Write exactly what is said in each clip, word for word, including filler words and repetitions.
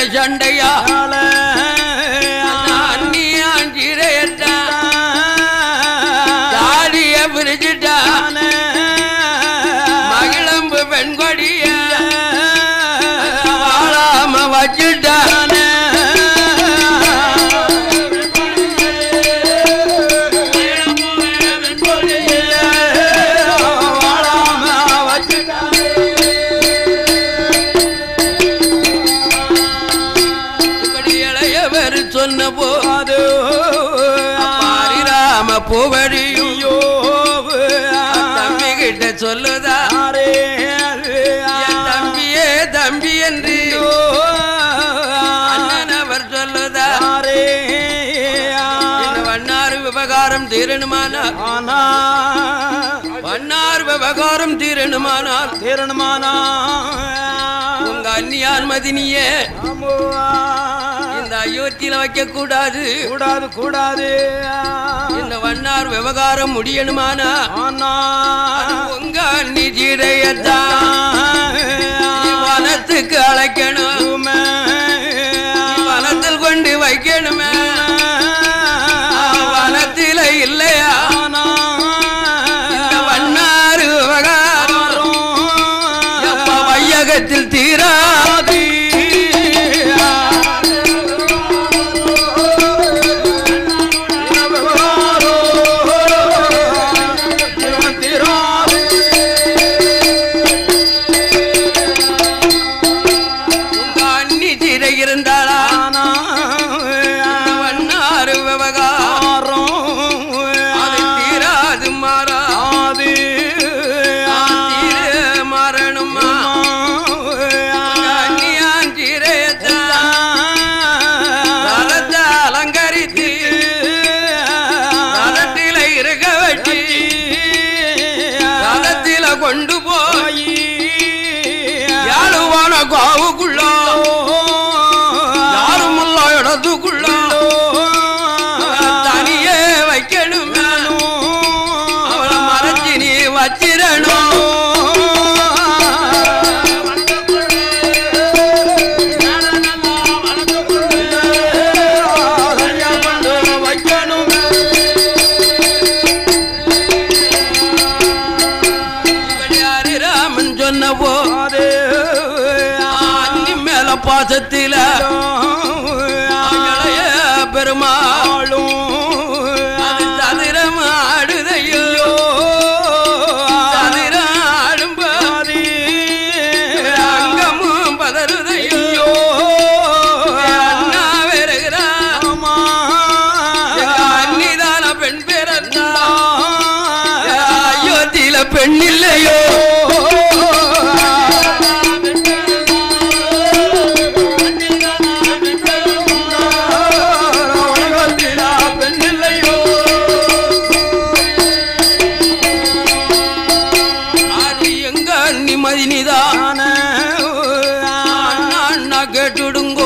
சண்டையா அந்நியாஞ்சிரையட்டா தாடிய பிரிச்சுட்டா மகிழம்பு பெண்கொடிய வாழாம வச்சுட்டா சொன்ன போது ராம பூவடியோ தம்பி கிட்ட சொல்லுதாரே தம்பியே தம்பி என்று அண்ணன் அவர் சொல்லுதாரே வண்ணாறு விவகாரம் தீரணுமானால் வண்ணார் விவகாரம் தீரணுமானால் தீரணுமானா உங்க அந்நியான் மதினியே இந்த அயோத்தியில வைக்க கூடாது கூடாது கூடாது இந்த வண்ணார் விவகாரம் முடியணுமானா உங்க அண்ணி ஜீரையத்தான் வனத்துக்கு அழைக்கணும் வனத்தில் கொண்டு வைக்கணுமே வனத்தில இல்லையா இந்த வண்ணார் விவகாரம் எப்ப வையகத்தில் தீராது கொண்டு போய் யாழுவான காவுக்குள்ள யாருமல்ல இடத்துக்குள்ள தனியே வைக்கணும் அவளை மறைச்சி நீ வச்சிடணும் பாசத்தில பெருமாளும் சதிரம் ஆடுதையோ சதிரம் ஆடும் பாதி அங்கமும் பதறுதையோ அண்ணா வருகிறாமா அன்னிதான பெண் பிறந்தா அயோத்தியில பெண் இல்லையோ கேட்டுடுங்கோ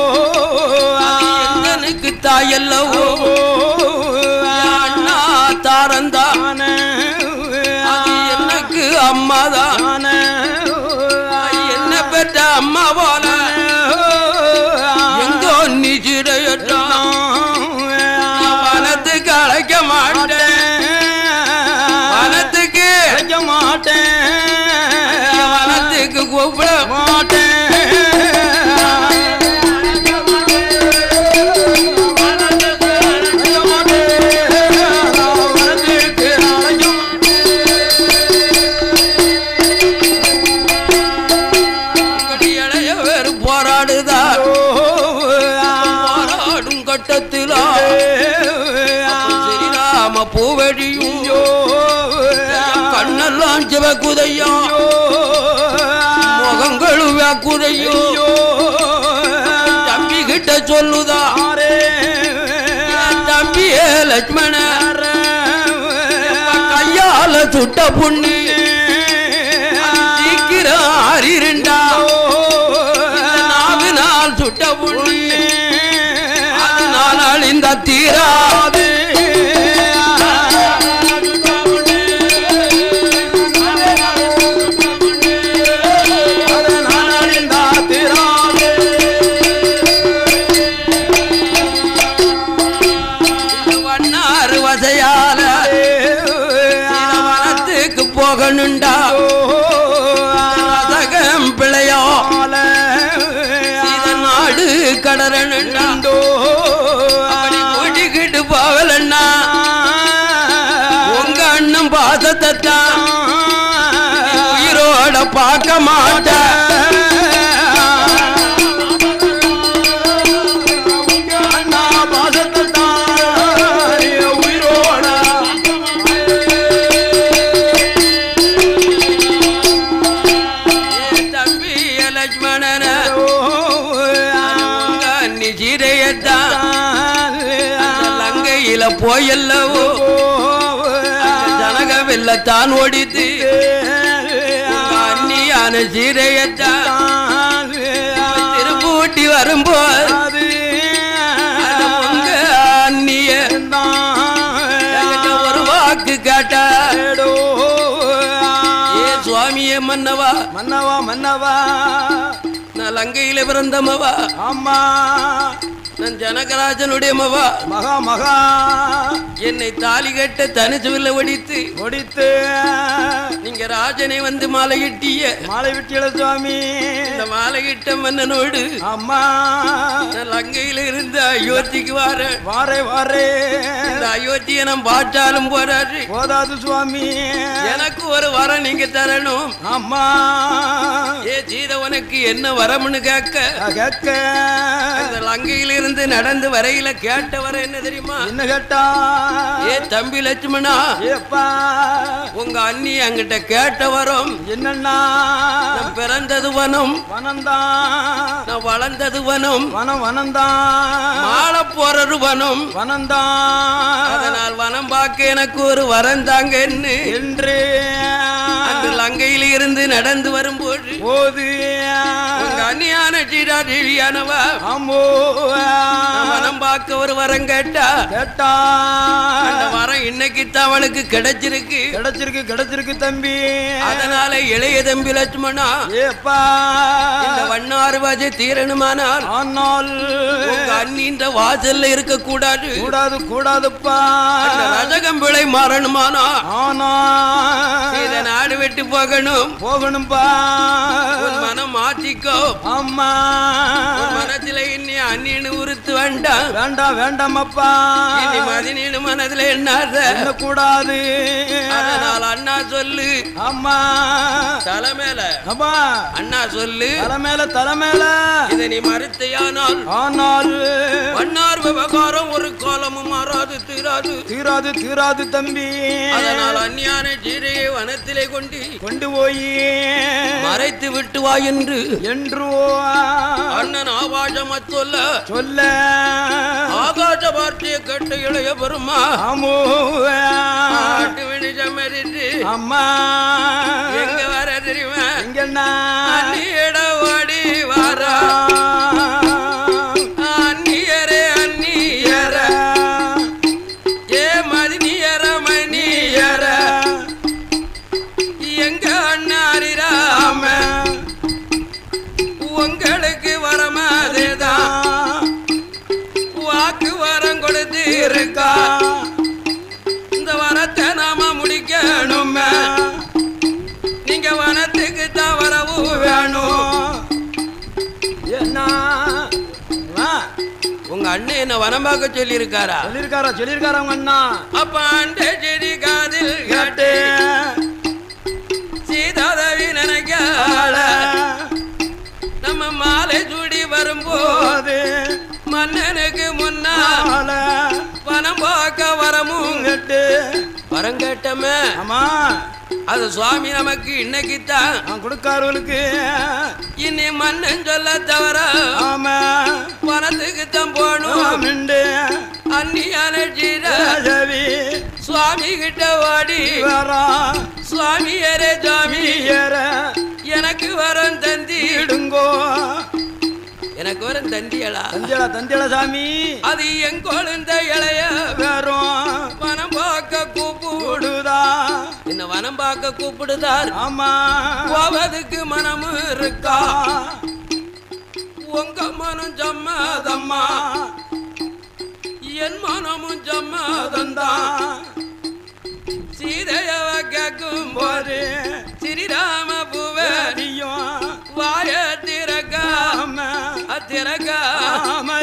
எனக்கு தாயல்லவோ அண்ணா தாரந்தான எனக்கு அம்மாதான என்ன பெற்ற அம்மா போல எங்கோ நிச்சிடையட்டான் வனத்துக்கு அழைக்க மாட்டேன் வனத்துக்கு அழைக்க மாட்டேன் வனத்துக்கு கூப்பிட மாட்டேன் போராடும் கட்டத்திலா ஸ்ரீராம பூவடியோ கண்ணெல்லாம் சிவக்குதையா முகங்களு வேக்குதையோ தம்பி கிட்ட சொல்லுதாரே தம்பியே லட்சுமண கையால சுட்ட புண்ணி சீக்கிரம் ஆறிருண்டா நாவினால் சுட்ட புண்ணி அதனால் இந்த தீராது கடறனுண்டோ கூட்டிக்கிட்டு போகலன்னா உங்க அண்ணன் பாசத்தை தான் உயிரோட பார்க்க மாட்ட லங்கையில போயல்லவோ ஜனக வெள்ளத்தான் ஓடித்து அந்நியான சீரையத்தான் திருப்பூட்டி வரும்போது உங்க அந்நிய ஒரு வாக்கு கேட்டாடோ ஏ சுவாமியே மன்னவா மன்னவா மன்னவா நான் லங்கையில பிறந்தமவா ஆமா நான் ஜனகராஜனுடைய மவா மகா மகா என்னை தாலி கட்ட தனிச்சுவில்ல ஒடித்து ஒடித்து நீங்க ராஜனை வந்து மாலையிட்டிய மாலை விட்டியல சுவாமி இந்த மாலையிட்ட மன்னனோடு அம்மா நான் லங்கையில இருந்து அயோத்திக்கு வார வாரே வாரே இந்த அயோத்தியை நான் பாட்டாலும் போறாரு போதாது சுவாமி எனக்கு ஒரு வரம் நீங்க தரணும் அம்மா ஏ சீத உனக்கு என்ன வரம்னு கேட்க கேட்க இந்த லங்கையில இருந்து நடந்து வரையில கேட்ட வர என்ன தெரியுமா என்ன கேட்டா ஏ தம்பி லட்சுமணா ஏப்பா உங்க அண்ணி அங்கிட்ட கேட்ட வரும் என்னன்னா நான் பிறந்தது வனம் வனந்தான் நான் வளர்ந்தது வனம் வனம் வனந்தான் மாள போறது வனம் வனந்தான் அதனால் வனம் பார்க்க எனக்கு ஒரு வரம் தாங்க என்று அந்த லங்கையில இருந்து நடந்து வரும்போது போது உங்க அண்ணியான சீடா தேவியானவா அம்மோ வனம் பார்க்க ஒரு வரம் கேட்டா கேட்டா அந்த வரம் இன்னைக்கு தான் அவளுக்கு கிடைச்சிருக்கு கிடைச்சிருக்கு கிடைச்சிருக்கு தம்பி அதனால இளைய தம்பி லட்சுமணா ஏப்பா இந்த வண்ணாறு வாஜை தீரணுமானால் ஆனால் உங்க அண்ணின்ற வாசல்ல இருக்க கூடாது கூடாது கூடாதுப்பா ரஜகம் பிழை மாறணுமானா ஆனா இத நாடு விட்டு போகணும் போகணும்பா மனம் மாற்றிக்கோ அம்மா மனத்துல இன்னி அண்ணின்னு உறுத்து வேண்டாம் வேண்டாம் வேண்டாம் அப்பா இனி மதினீனு மனதுல என்னாத என்ன கூடாது அதனால் அண்ணா சொல்லு அம்மா தலைமையில அப்பா அண்ணா சொல்லு தலைமையில தலைமையில இதை நீ மறுத்தையானால் ஆனால் வண்ணார் விவகாரம் ஒரு காலமும் மாறாது தீராது தீராது தீராது தம்பி அதனால் அந்நியான ஜீரையை வனத்திலே கொண்டு கொண்டு போய் மறைத்து விட்டு வா என்று என்று அண்ணன் ஆபாசமா சொல்ல சொல்ல ஆகாச வார்த்தையை கேட்ட இளைய பெருமா ஆமோ ஆட்டு வினிஜம் எரிந்து அம்மா எங்க வர தெரியுமா எங்கண்ணா அண்ணியிட ஓடி வாரா அந்நியரே அந்நியர ஏ மதினியர மணியர எங்க அண்ணாரிராம உங்களுக்கு வரமாதேதான் வாக்கு வரம் கொடுத்து இருக்கா இந்த வரத்தை நாம முடிக்கணும் நீங்க வனத்துக்கு தான் வரவும் வேணும் என்ன உங்க அண்ணன் என்ன வனம் பார்க்க சொல்லி இருக்காரா சொல்லிருக்காரா சொல்லிருக்காரா உங்க அண்ணா அப்ப அண்டை செடி காதில் கேட்டு சீதாதேவி நினைக்க நம்ம மாலை சூடி வரும்போது மன்னனுக்கு முன்னால வனம் பார்க்க வரமும் கேட்டு வரம் கேட்டமே ஆமா அது சுவாமி நமக்கு இன்னைக்கு தான் கொடுக்காரவளுக்கு இனி மன்னன் சொல்ல தவிர ஆமா வனத்துக்கு தான் போகணும் அந்நியான ஜீரவி சுவாமி கிட்ட வாடி வரா சுவாமியரே சுவாமி ஏற எனக்கு வரம் தந்திடுங்கோ எனக்கு வரம் தந்தியலா தந்தியலா தந்தியலா சாமி அது என் கொழுந்த இளைய வரும் வனம் பார்க்க கூப்பிடுதா என்ன வனம் பார்க்க கூப்பிடுதார் ஆமா போவதுக்கு மனம் இருக்கா உங்க மனம் ஜம்மாதம்மா என் மனமும் ஜம்மாதந்தான் சீதையவ கேட்கும் போது ஸ்ரீராம பூவடியும் வாய திறக்காம திறக்காமே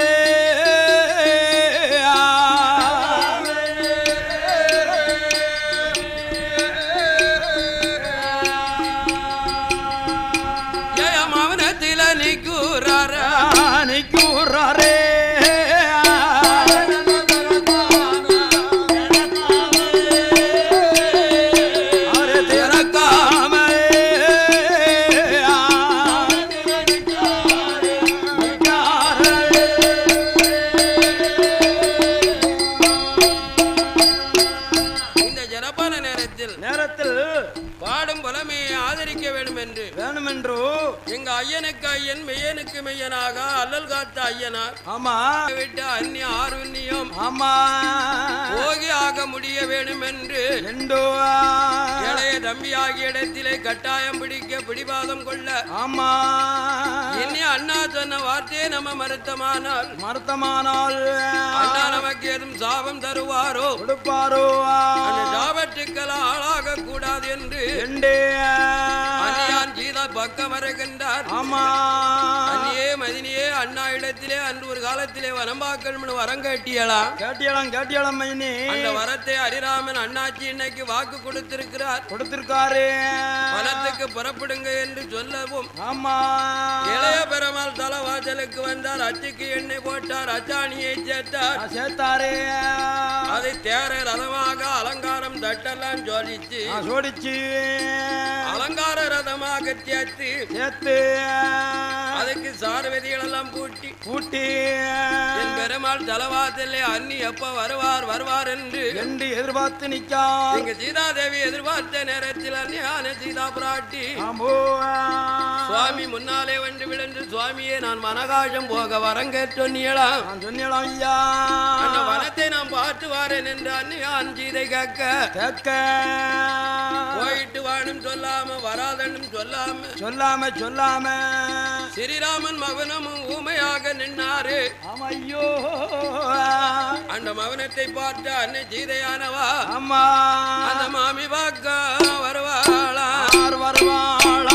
மௌனத்தில நிக்கூறாரே நிக்கூறாரே எங்க ஐயனுக்கு ஐயன் மெய்யனுக்கு மெய்யனாக அல்லல் காத்த ஐயனார் ஆமா விட்டு அந்நிய ஆர்வன்யம் ஆமா போகி ஆக முடிய வேண்டும் என்று இளைய தம்பியாகிய இடத்திலே கட்டாயம் பிடிக்க பிடிவாதம் கொள்ள ஆமா இனி அண்ணா சொன்ன வார்த்தையை நம்ம மறுத்தமானால் மறுத்தமானால் அண்ணா நமக்கு ஏதும் சாபம் தருவாரோ கொடுப்பாரோ அந்த சாபத்துக்கெல்லாம் ஆளாக கூடாது என்று அந்நியான் சீதா பக்கம் வருகின்றார். ஆமா அந்நியே மதினியே அண்ணா இடத்திலே அன்று ஒரு காலத்திலே வனம்பாக்கணும்னு வரம் கேட்டியலாம் கேட்டியலாம் கேட்டியலாம் மைனி. அந்த வரத்தை ஹரிராமன் அண்ணாச்சி இன்னைக்கு வாக்கு கொடுத்திருக்கிறார் கொடுத்திருக்காரு. வனத்துக்கு புறப்படுங்க என்று சொல்லவும் ஆமா இளைய பெருமாள் தலவாசலுக்கு வந்தார். அச்சுக்கு எண்ணெய் போட்டார், அச்சாணியை சேர்த்தார் சேர்த்தாரு. அதை தேர ரதமாக அலங்காரம் தட்டெல்லாம் ஜோடிச்சு ஜோடிச்சு அலங்கார ரதமாக சேர்த்து சேர்த்து அதுக்கு சார்வதிகள் எல்லாம் பூட்டி பூட்டி என் பெருமாள் தலவாசலே அன்னி எப்ப வருவார் வருவார் என்று என்று எதிர்பார்த்து நிற்கார். எங்க சீதாதேவி எதிர்பார்த்த நேரத்தில் அன்னியான சீதா பிராட்டி சுவாமி முன்னாலே வந்து விழுந்து, சுவாமியே நான் வனகாசம் போக வரங்கேற்று சொன்னியலாம் சொன்னியலாம் ஐயா. அந்த வனத்தை நான் பார்த்து வாரேன் என்று அன்னியான் சீதை கேட்க கேட்க போயிட்டு வானும் சொல்லாம வராதனும் சொல்லாம சொல்லாம சொல்லாம ஸ்ரீராமன் மகனமும் ஊமையாக நின்னாரு. ஐயோ அந்த மகனத்தை பார்த்து அன்னை சீதையானவா அம்மா அந்த மாமி பார்க்க வருவாளா வருவாளா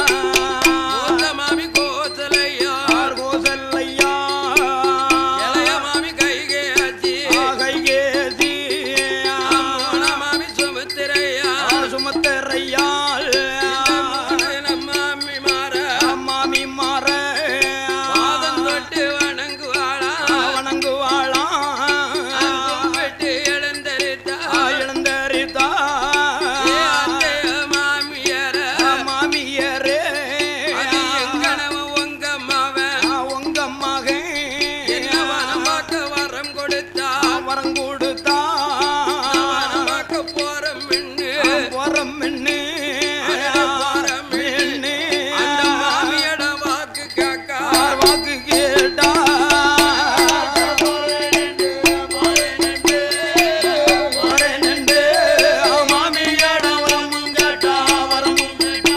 மாமி கோசலையா கோசல்லையா இளைய மாமி கைகேசி கைகேசி மாமி சுமத்திரையா சுமத்திரையா மாமி மாற மாமி மாற பாதம் தொட்டு வணங்குவாளா வணங்குவாளா விட்டு எழுந்தரித்தா எழுந்தரித்தா மாமியர மாமியரே எங்கனவ உங்க மவன் உங்க மகன் என்ன வனம் பார்க்க வரம் கொடுத்தா வரம் கொடுத்தா வனம் பார்க்க போறம் மின்னு போறம் மின்னு அந்த மாமியட வாக்கு கேட்க வாக்கு கேட்டா மாமியட வரமும் கேட்டா வரமும்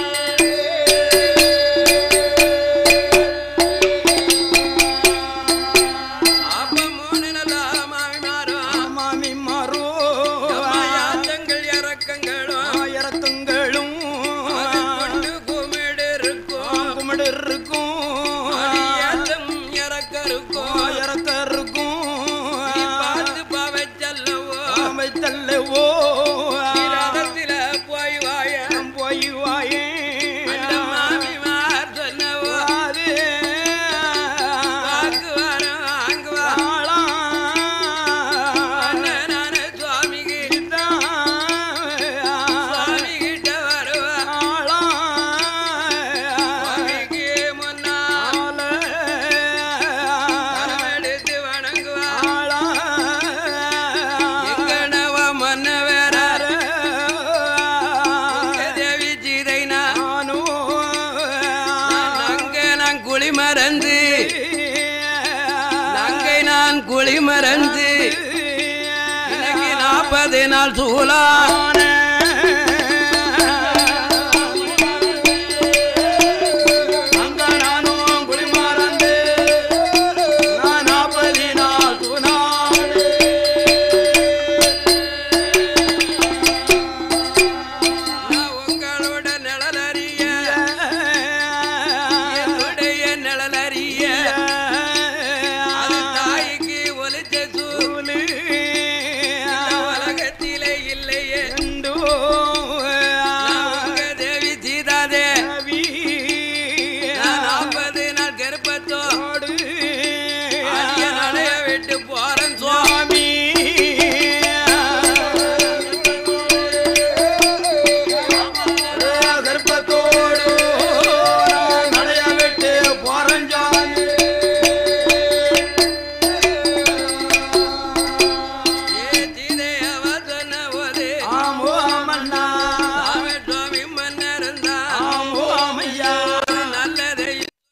அப்ப மூணு நல்ல மாமி மாறும் மாமி மாறோ யாத்தங்கள் இறக்கங்களும் இறக்கங்களும் அதை கொண்டு குமிடு இருக்கும் கும்பிடு இருக்கும் ஏத்தம் இறக்க இருக்கும் இறக்க இருக்கும் நீ பார்த்து பாவை செல்லவோ வைத்தல்லவோ ரதத்தில போய் வாய போய் வாயே அந்த மாமி மார் சொன்னவோ வாக்கு வர வாங்குவா நானே சுவாமிக்கு சுவாமி கிட்ட வருவா சுவாமிக்கு முன்னால் கரமெடுத்து வணங்குவா எங்கனவ மன்ன வேற தேவி சீதைனா நங்கை நான் குழி மறந்து நங்கை நான் குழி மறந்து இன்னைக்கு நாற்பது நாள் சூலா உங்களோட நிழலறிய என்னுடைய நிழலறிய போடு அடிய நடைய விட்டு போறேன் சுவாமி கர்ப்பத்தோடு நடைய விட்டு போறேன் சாமி ஏ தீதையவ சொன்னவதே ஆமோ மன்னா சாமி சுவாமி மன்னருந்தா ஆமோ ஐயா நல்லதை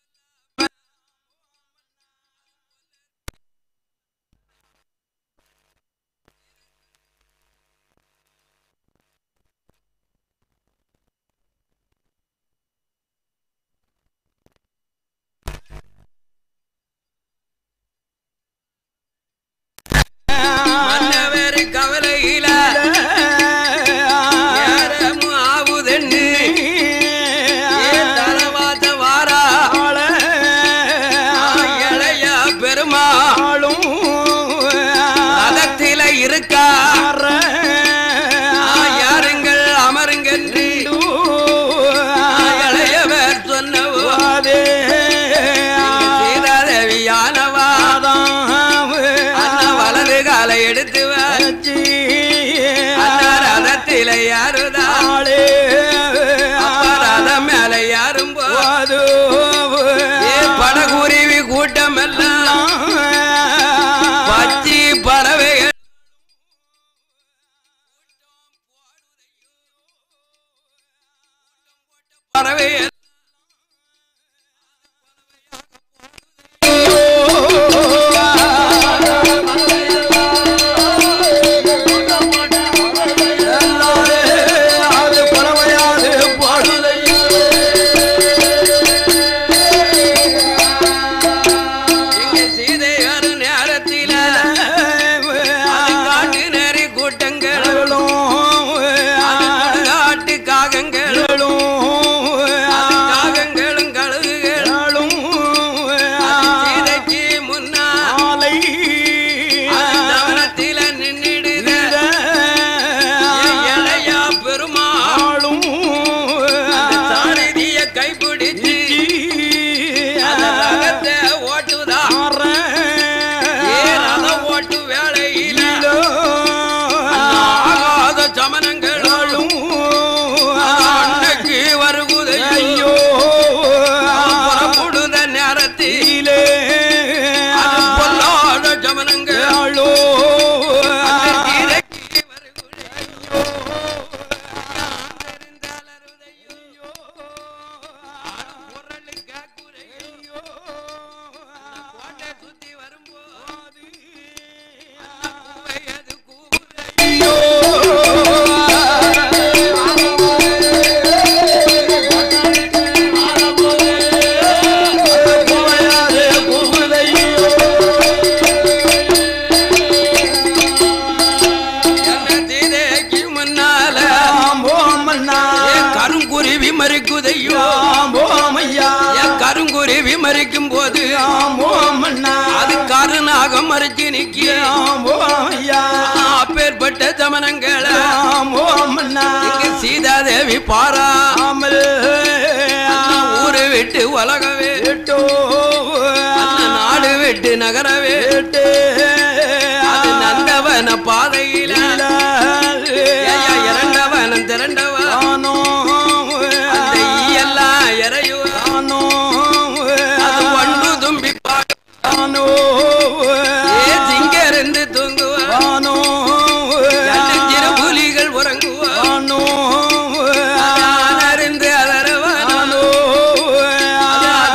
மன்னவர் கவலையில நேரமும் ஆவுதென்னு ஏ தலவாத வாரா இளைய பெருமாளும் அதத்தில இருக்கா யாருங்கள் அமருங்கென்று இளையவர் சொன்னவாதே சீதாதேவியானவா அண்ணா வலது காலை எடுத்து வச்சு அண்ணா ரதத்தில யாருதா ரதம் மேல யாரும் போது படகுருவி கூட்டம் எல்லாம் பச்சி பறவைகள் பறவைகள் அது பறவையாது பாடுதையோ இங்க சீதை வரும் நேரத்தில அது காட்டு நேரி கூட்டங்களும் அது காட்டு காகங்களும் அது காகங்களும் கழுகுகளும் சீதைக்கு முன்னால் தவனத்தில நின்னிடுத இளையா பெருமாளும் சாரதிய கைப்பிடிச்சு அந்த ரகத்தை ஓட்டுதா ஏ ரத ஓட்டு வேளையில ஆகாத சமனங்களும் அன்னைக்கு வருகுதையோ புறப்படுத நேரத்திலே அது பொல்லாத சமனங்களோ சீதைக்கு வருகுதையோ குரலு கேக்குறையோ கோட்டை சுத்தி வரும்போது அது கூவுதையோ என்ன சீதைக்கு முன்னால ஏ கருங்குருவி மறிக்குதையோ என் கருங்குருவி மறிக்கும் போது அது கருநாகம் மறிச்சு நிக்க அப்பேற்பட்ட தமனங்களை இங்க சீதாதேவி பாராமல் ஊரு விட்டு உலகவே நாடு விட்டு நகரவே அது நந்தவன பாதையில ஐயா, இரண்டவனம் திரண்டவனோ அந்த ஈயெல்லாம் இறையுவானோ அது ஒன்று தும்பி பாடு ஏ சிங்க இருந்து தூங்குவானோ ரெண்டு சிறு புலிகள் உறங்குவானோ அருந்து அதரவானோ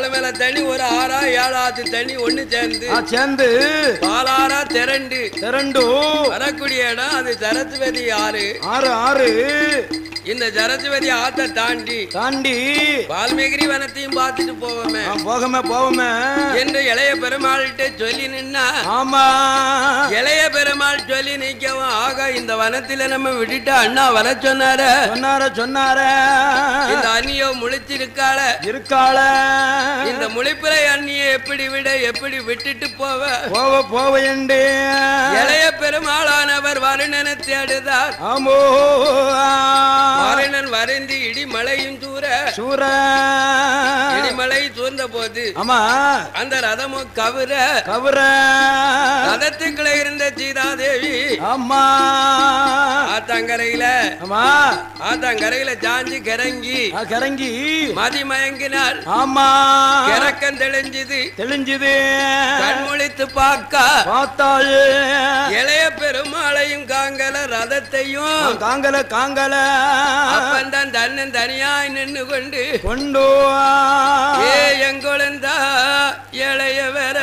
பால் மேல தண்ணி ஒரு ஆறா ஏழாத்து தண்ணி ஒண்ணு சேர்ந்து சேர்ந்து பாலாரா திரண்டு திரண்டு வரக்கூடிய இடம் அது சரஸ்வதி ஆறு ஆறு ஆறு இந்த சரஸ்வதி ஆத்த தாண்டி தாண்டி வால்மீகி வனத்தையும் பார்த்துட்டு போவோமே போகமே போவோமே என்று இளைய பெருமாள்கிட்ட சொல்லி நின்னா ஆமா இளைய பெருமாள் சொல்லி நிக்கவும் ஆக இந்த வனத்தில நம்ம விட்டுட்டு அண்ணா வர சொன்னார சொன்னார சொன்னார இந்த அண்ணியோ முழிச்சிருக்காள இருக்காள இந்த முழிப்புரை அண்ணியை எப்படி விட எப்படி விட்டுட்டு போவ போவ போவ என்று இளைய பெருமாளானவர் வருணனை தேடுதார் ஆமோ வருணன் வரைந்து இடிமலையும் சூற சூர இடிமலை சூழ்ந்த போது ஆமா அந்த ரதமும் கவுர கவுர ரதத்துக்குள்ள இருந்த சீதாதேவி ஆமா ஆத்தங்கரையில ஆமா ஆத்தங்கரையில சாஞ்சி கிறங்கி கிறங்கி மதி மயங்கினாள் ஆமா கிறக்கம் தெளிஞ்சுது தெளிஞ்சுது கண்முழித்து பார்க்க பார்த்தாள் இளைய பெருமாளையும் காங்கல ரதத்தையும் காங்கல காங்கல அப்பந்தான் தன்னன் தனியாய் நின்று கொண்டு கொண்டு ஏ எங்கொழுந்தா இளையவர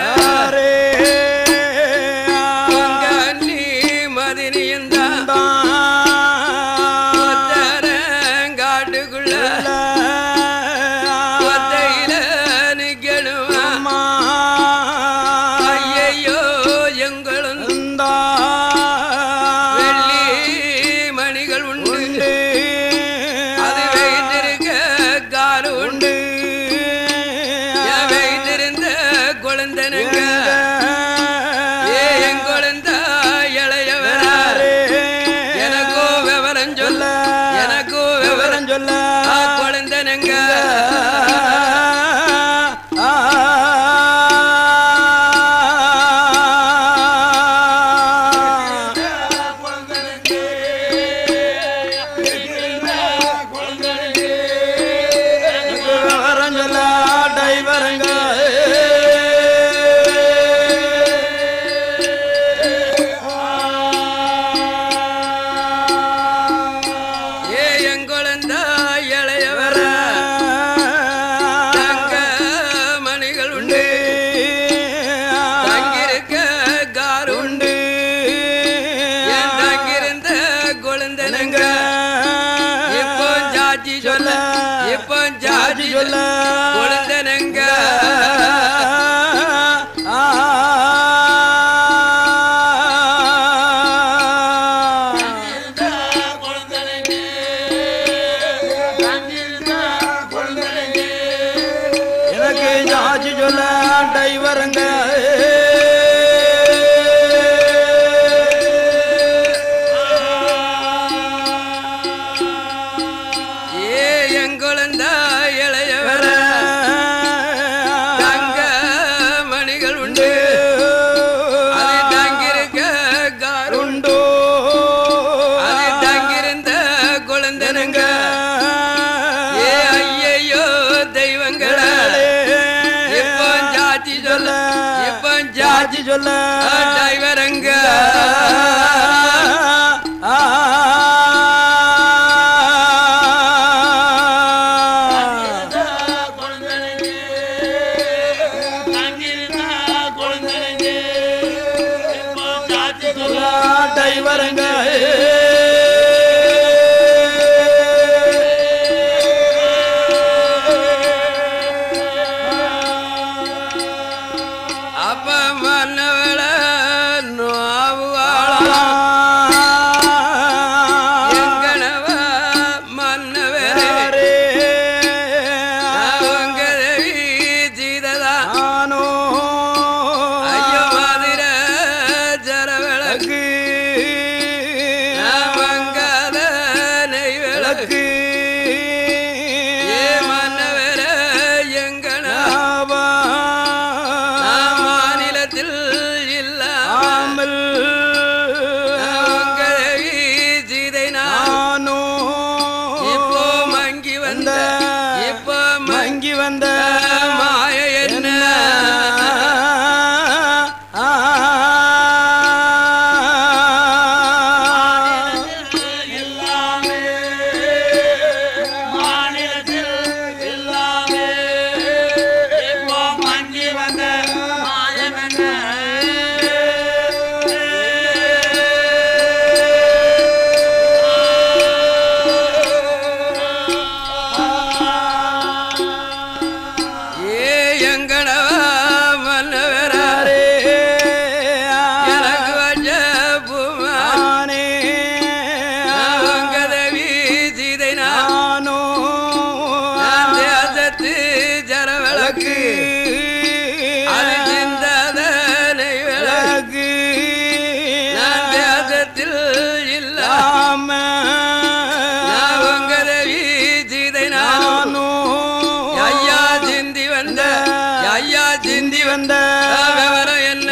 நீ மதினியந்தான் காட்டுக்குள்ள ஒத்தையில நிக்கணுமா ஐயையோ எங்களுந்தா வெள்ளி மணிகள் உண்டு அது வைத்திருக்க காரு உண்டு வைத்திருந்த குழந்தனுங்க ஏ என் குழந்த இளையவர எனக்கோ விவரம் சொல்ல எனக்கோ விவரம் சொல்ல குழந்தனுங்க குழந்தனுங்க எனக்கு ஜாஜி சொல்ல டைவருங்க சொல்ல டைவரங்க டைவரங்க எங்கனவா மன்னவரே எனக்கு வச்ச பூமானே கதவி சீதை நானோ தேசத்து ஜரவிளக்கு அது சிந்ததனை விளக்கு நான் தேசத்தில் இல்லாம கதவி சீதை நானோ ஐயா சிந்தி வந்த ஐயா சிந்தி வந்த விவரம் என்ன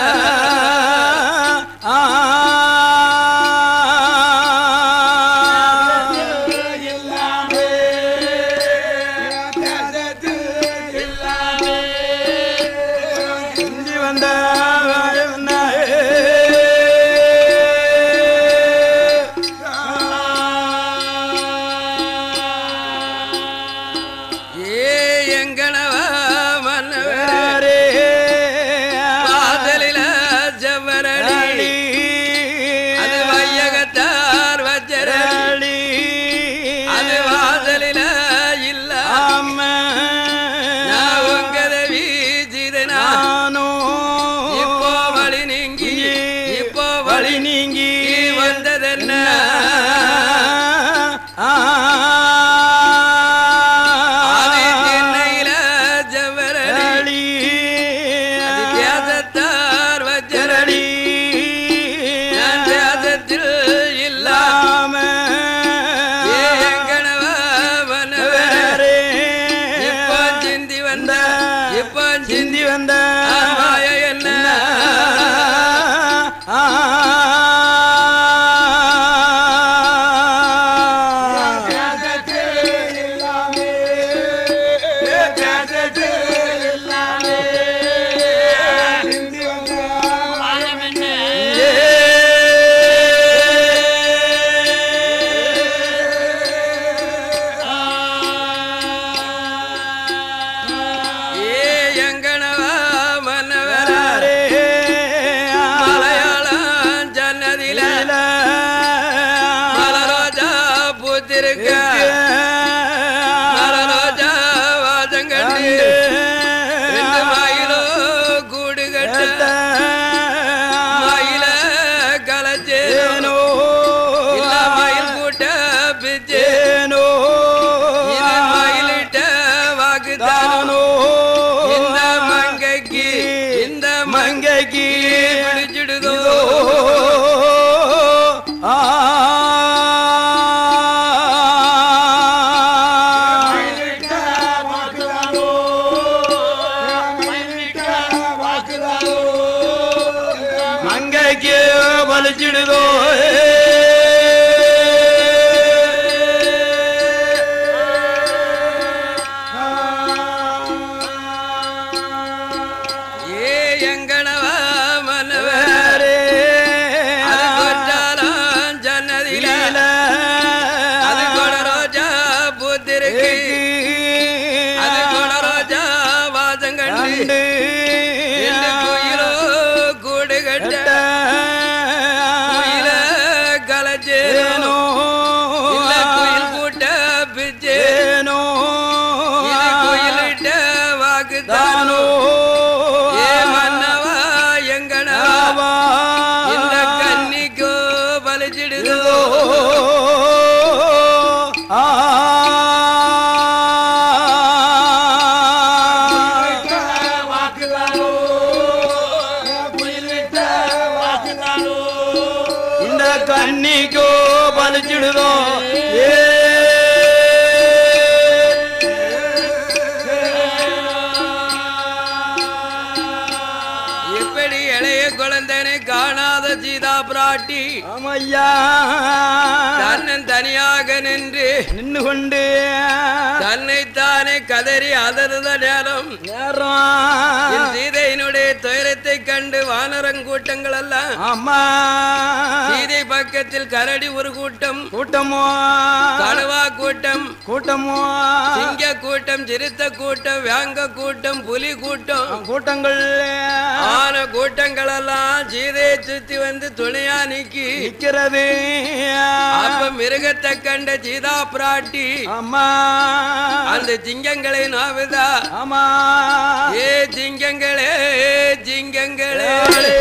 தன்னன் தனியாக நின்று நின்று கொண்டு தன்னைத்தானே கதறி அதருத நேரம் நேரம் சீதையினுடைய துயரத்தை மிருகத்தை கண்டு வானரங்கூட்டங்கள் எல்லாம் அம்மா சீதை பக்கத்தில் கரடி ஒரு கூட்டம் கூட்டமோ கடுவா கூட்டம் கூட்டமோ சிங்க கூட்டம் சிறுத்த கூட்டம் வேங்க கூட்டம் புலி கூட்டம் கூட்டங்கள் ஆன கூட்டங்கள் எல்லாம் சீதையை சுத்தி வந்து துணையா நிக்கி நிக்கிறது. அப்ப மிருகத்தை கண்ட சீதா பிராட்டி அம்மா அந்த சிங்கங்களை நாவுதா ஆமா ஏ சிங்கங்களே சிங்கங்களே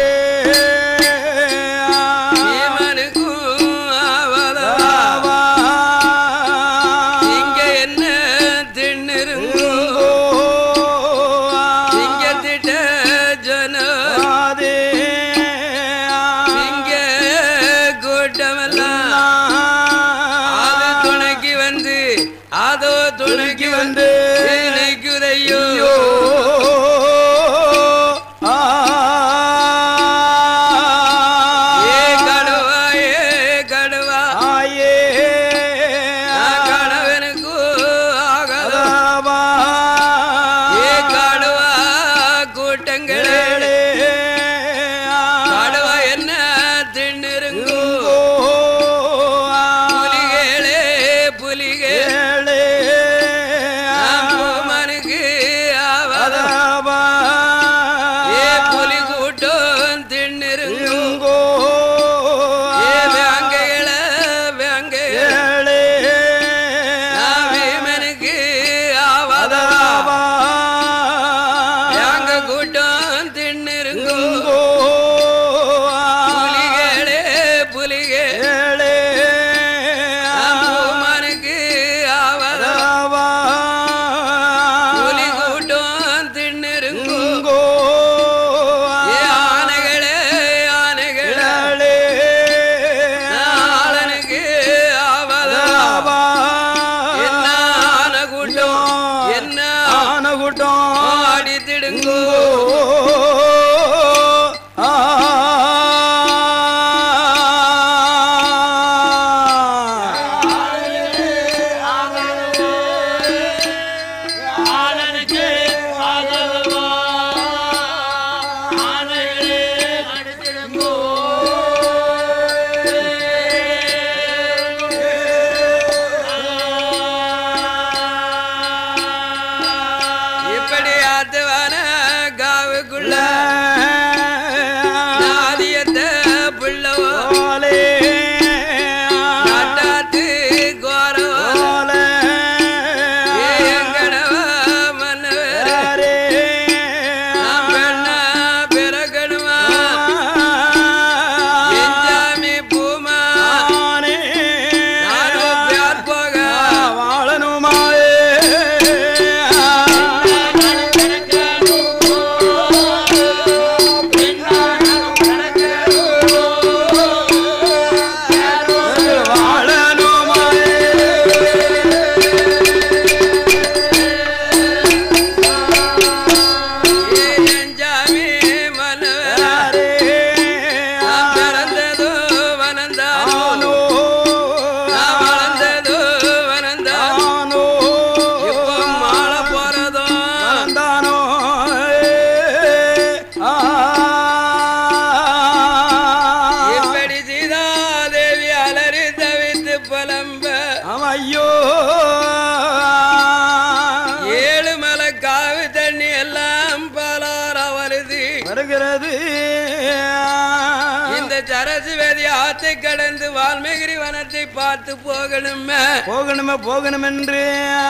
கடந்து வால்மீகி வனத்தை பார்த்து போகணுமே போகணுமே போகணும் என்று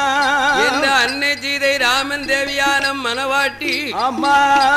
இந்த அன்னை சீதை ராமன் தேவியான மனவாட்டி அம்மா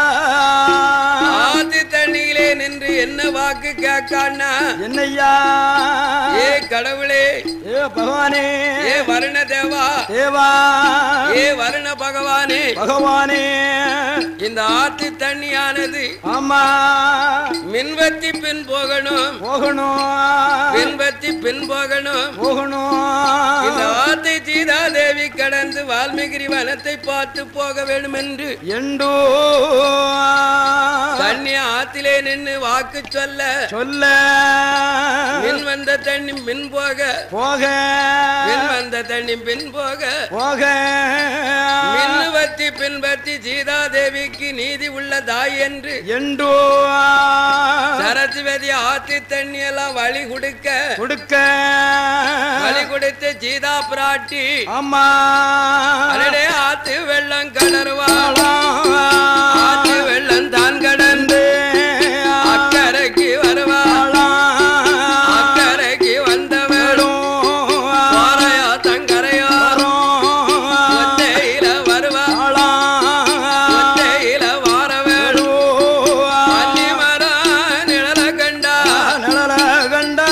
ஆதி தண்ணியிலே நின்று என்ன வாக்கு கேட்கான்னா என்னையா ஏ கடவுளே ஏ பகவானே ஏ வருண தேவா தேவா ஏ வருண பகவானே பகவானே இந்த ஆத்தி தண்ணியானது ஆமா மின்வத்தி பின் போகணும் போகணும் மின்வத்தி பின் போகணும் போகணும் இந்த ஆத்தை சீதா தேவி கடந்து வால்மீகி வனத்தை பார்த்து போக வேண்டும் என்று எண்டோ தண்ணி ஆத்திலே நின்னு வாக்கு சொல்ல சொல்ல மின் வந்த தண்ணி மின் போக போக மின் வந்த தண்ணி பின் போக போக மின்னுவத்தி பின்பற்றி சீதாதேவிக்கு நீதி உள்ள தாய் என்று என்றோ சரஸ்வதி ஆத்தி தண்ணி எல்லாம் வழி கொடுக்க கொடுக்க வழி கொடுத்து சீதா பிராட்டி அம்மா அடடே ஆத்து வெள்ளம் கடருவாளா ஆத்து வெள்ளம் தான் கடந்து அக்கறைக்கு வருவாளா அக்கறைக்கு வந்தவளும் வாரையா தங்கரையா ஒத்தையில வருவாளா ஒத்தையில வாரவேளும் அன்னி மர நிழல கண்டா நலல கண்டா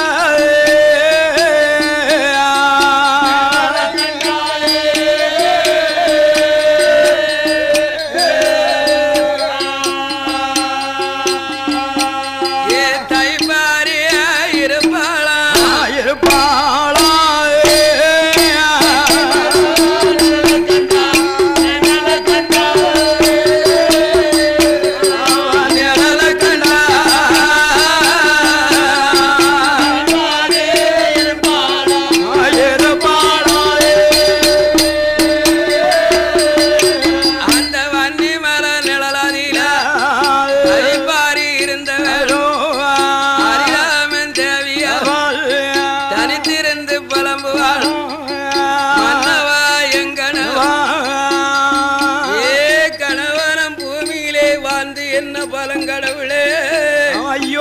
பலங்கடவுளே ஐயோ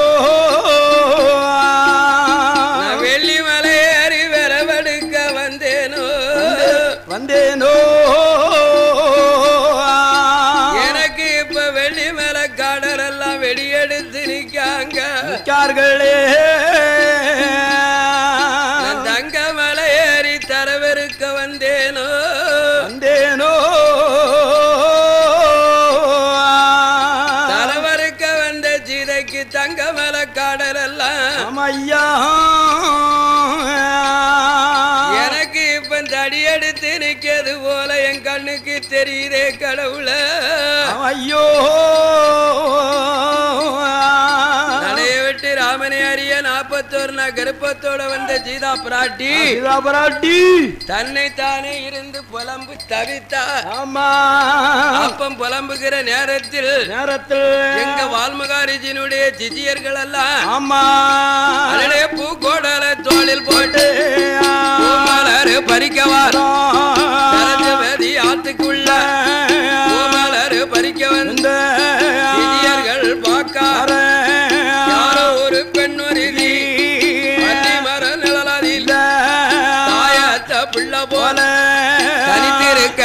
வெள்ளி மலையேறி வரவெடுக்க வந்தேனோ வந்தேனோ எனக்கு இப்ப வெள்ளி மேல காடரெல்லாம் வெடியெடுத்து நிக்காங்க நிற்கார்களே தங்க மலையேறி தரவெருக்க வந்தேனோ வந்தேனோ தங்க மலை காடரெல்லாம் ஐயா எனக்கு இப்ப தடி எடுத்து நிக்கிறது போல என் கண்ணுக்கு தெரியுதே கடவுள ஐயோ தலைய விட்டு ராமனை அறிய நாற்பத்தோரு கருப்பத்தோட வந்த சீதா பிராட்டி பிராட்டி தன்னை தானே இருந்து புலம்பு தவித்தா ஆமா அப்பம் புலம்புகிற நேரத்தில் நேரத்தில் எங்க வால்மகாரிஜினுடைய சிஜியர்கள் எல்லாம் ஆமா அடே பூக்கோடல தோளில் போட்டு பூமலர் பறிக்கவார் சரஸ்வதி ஆத்துக்குள்ள பூமலர் பறிக்க வந்த சிஜியர்கள் பார்க்கார யாரோ ஒரு பெண் ஒருதி மர நிழலில் தாயத்த பிள்ளை போல தனித்திருக்க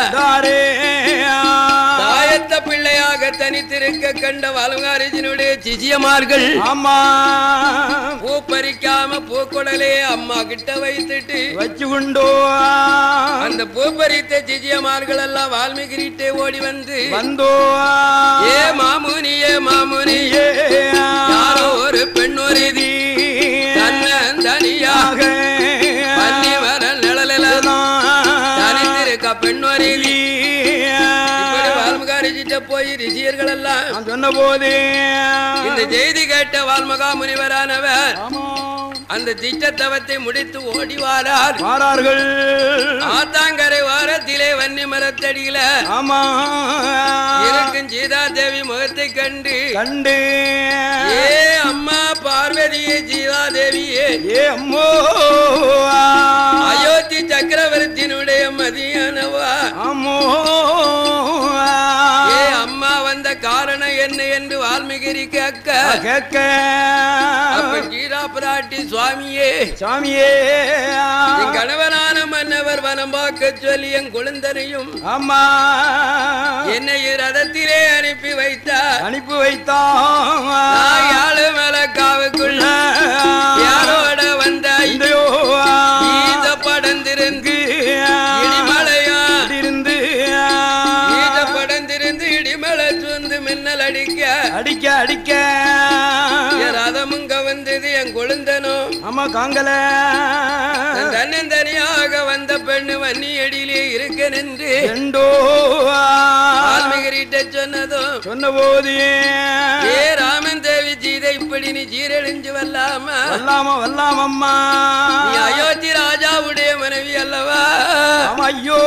தாயத்த பிள்ளையாக தனித்திருக்க கண்ட வால்மகாரிஜினுடைய சிஜியமார்கள் ஆமா பூ பறிக்காம பூக்குடலே அம்மா கிட்ட வைத்துட்டு வச்சு கொண்டோ அந்த பூ பறித்த சிஜியமார்கள் எல்லாம் வால்மீகிட்டே ஓடி வந்து வந்தோ ஏ மாமுனி ஏ மாமுனி யாரோ ஒரு பெண் ஒருதி தன்னன் தனியாக பன்னி வர நிழலில் தனித்திருக்க பெண் ஒருதி இப்படி வால்மகாரிஜிட்ட போய் ரிஷியர்கள் எல்லாம் சொன்ன போது இந்த செய்தி கேட்ட வால்மகா முனிவரானவர் அந்த திட்டத்தவத்தை முடித்து ஓடி வாரார் வாரார்கள் ஆத்தாங்கரை வாரத்திலே வன்னி மரத்தடியில ஆமா இருக்கும் சீதா தேவி முகத்தை கண்டு கண்டு ஏ அம்மா பார்வதியே சீதா தேவியே ஏ அம்மோ அயோத்தி சக்கரவர்த்தியினுடைய மதியானவா அம்மோ ஏ அம்மா வந்த காரணம் என்ன என்று வால்மீகி கேட்க கேட்க அப்ப சீதா பிராட்டி சுவாமியே சாமியே என் கணவனான மன்னவர் வனம் பார்க்க சொல்லி என் குழந்தனையும் ஆமா என்னை ரதத்திலே அனுப்பி வைத்தார் அனுப்பி வைத்தான் யாழு மலக்காவுக்குள்ள யாரோட வந்தாய் ஈத படந்திருந்து இடிமலையா இருந்து ஈத படந்திருந்து இடிமலை சுந்து மின்னல் அடிக்க அடிக்க அடிக்க ரதமுங்க வந்தது என் கொழுந்தனும் ஆமா காங்கல தன்னந்தனியாக வந்த பெண்ணு வன்னி அடியிலே இருக்க நின்று ஆன்மீகரிட்ட சொன்னதும் சொன்ன போது ஏ ராமன் தேவி சீதை இப்படி நீ சீரழிஞ்சு வல்லாம வல்லாம வல்லாம அம்மா நீ அயோத்தி ராஜாவுடைய மனைவி அல்லவா ஐயோ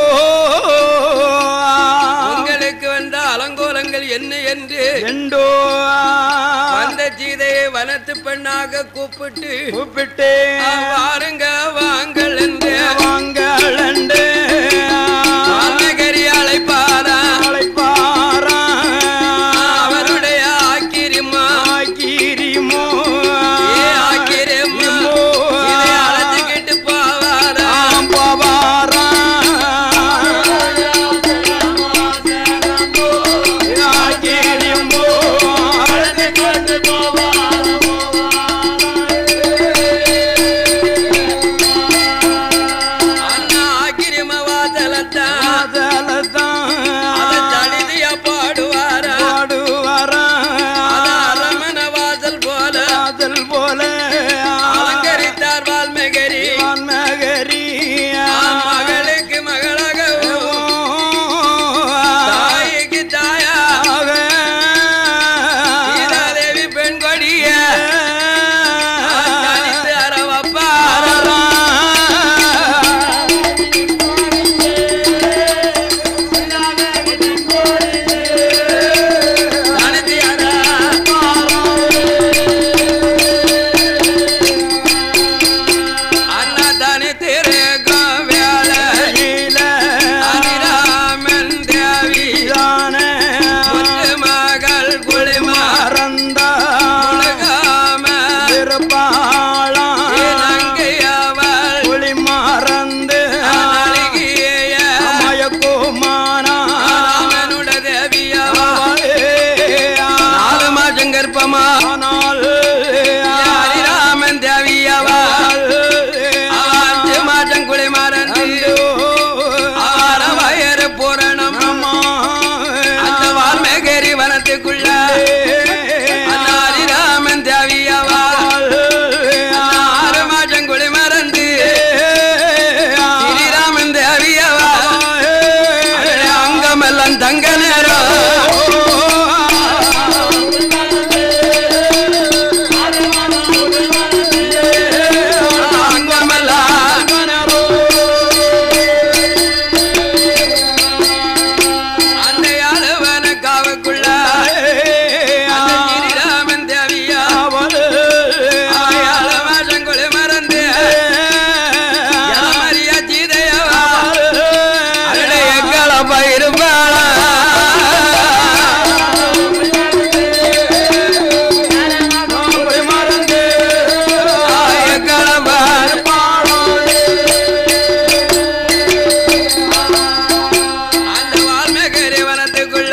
உங்களுக்கு வந்த அலங்கோலங்கள் என்ன என்று எண்டோ வந்த சீதையை வனத்து பெண்ணாக கூப்பிட்டு கூப்பிட்டு வாருங்க வாங்கள் என்று வாங்கள் என்று ஆன்மகரி அழைப்பாரா அழைப்பாரா அவருடைய ஆக்கிரிமா ஆக்கிரிமோ ஏ ஆக்கிரிமா இதை அழைச்சுக்கிட்டு போவாரா போவாரா ஆக்கிரிமோ அழைச்சுக்கிட்டு போவாரா அண்ணா ஆக்கிரிம வாசலத்தா அத தனிதிய பாடுவாரா பாடுவாரா அத அரமண வாசல் போல காதல் போல அலங்கரித்தார் வால்மகரி மகரி மகளுக்கு மகளாகவும் தாய்க்கு தாயா சீதாதேவி பெண் கொடிய தனித்து அரவப்பாரா தனித்து அரா அண்ணா தனித்து ரேகம் வேலை அரிராமன் தேவி முத்து மகள் குளிமா உலகாம இலங்கையவள் அழகிய ராமனுட தேவியவள் நாலு மாசம் கர்ப்பமா ஹரிராமன் தேவியவள் அஞ்சு மாசம் குளிமறந்து ஆற வயறு பூரணம் அந்த வால்மேகரி வனத்துக்குள்ள அந்த ஹரிராமன் தேவியவள் ஆறு மாசம் குளிமறந்து ஸ்ரீராமன் தேவியவள் அங்கமெல்லாம் தங்க நேரம் அந்த யாழவன காவுக்குள்ள அந்த ஸ்ரீராமன் தேவியா ஆயாள மாசம் குளிமறந்து யாமரியா சீதையவா அவளுடைய கலப்பா இருப்பாளா ஆய கலப்பா அந்த வால்மீகரி வனத்துக்குள்ள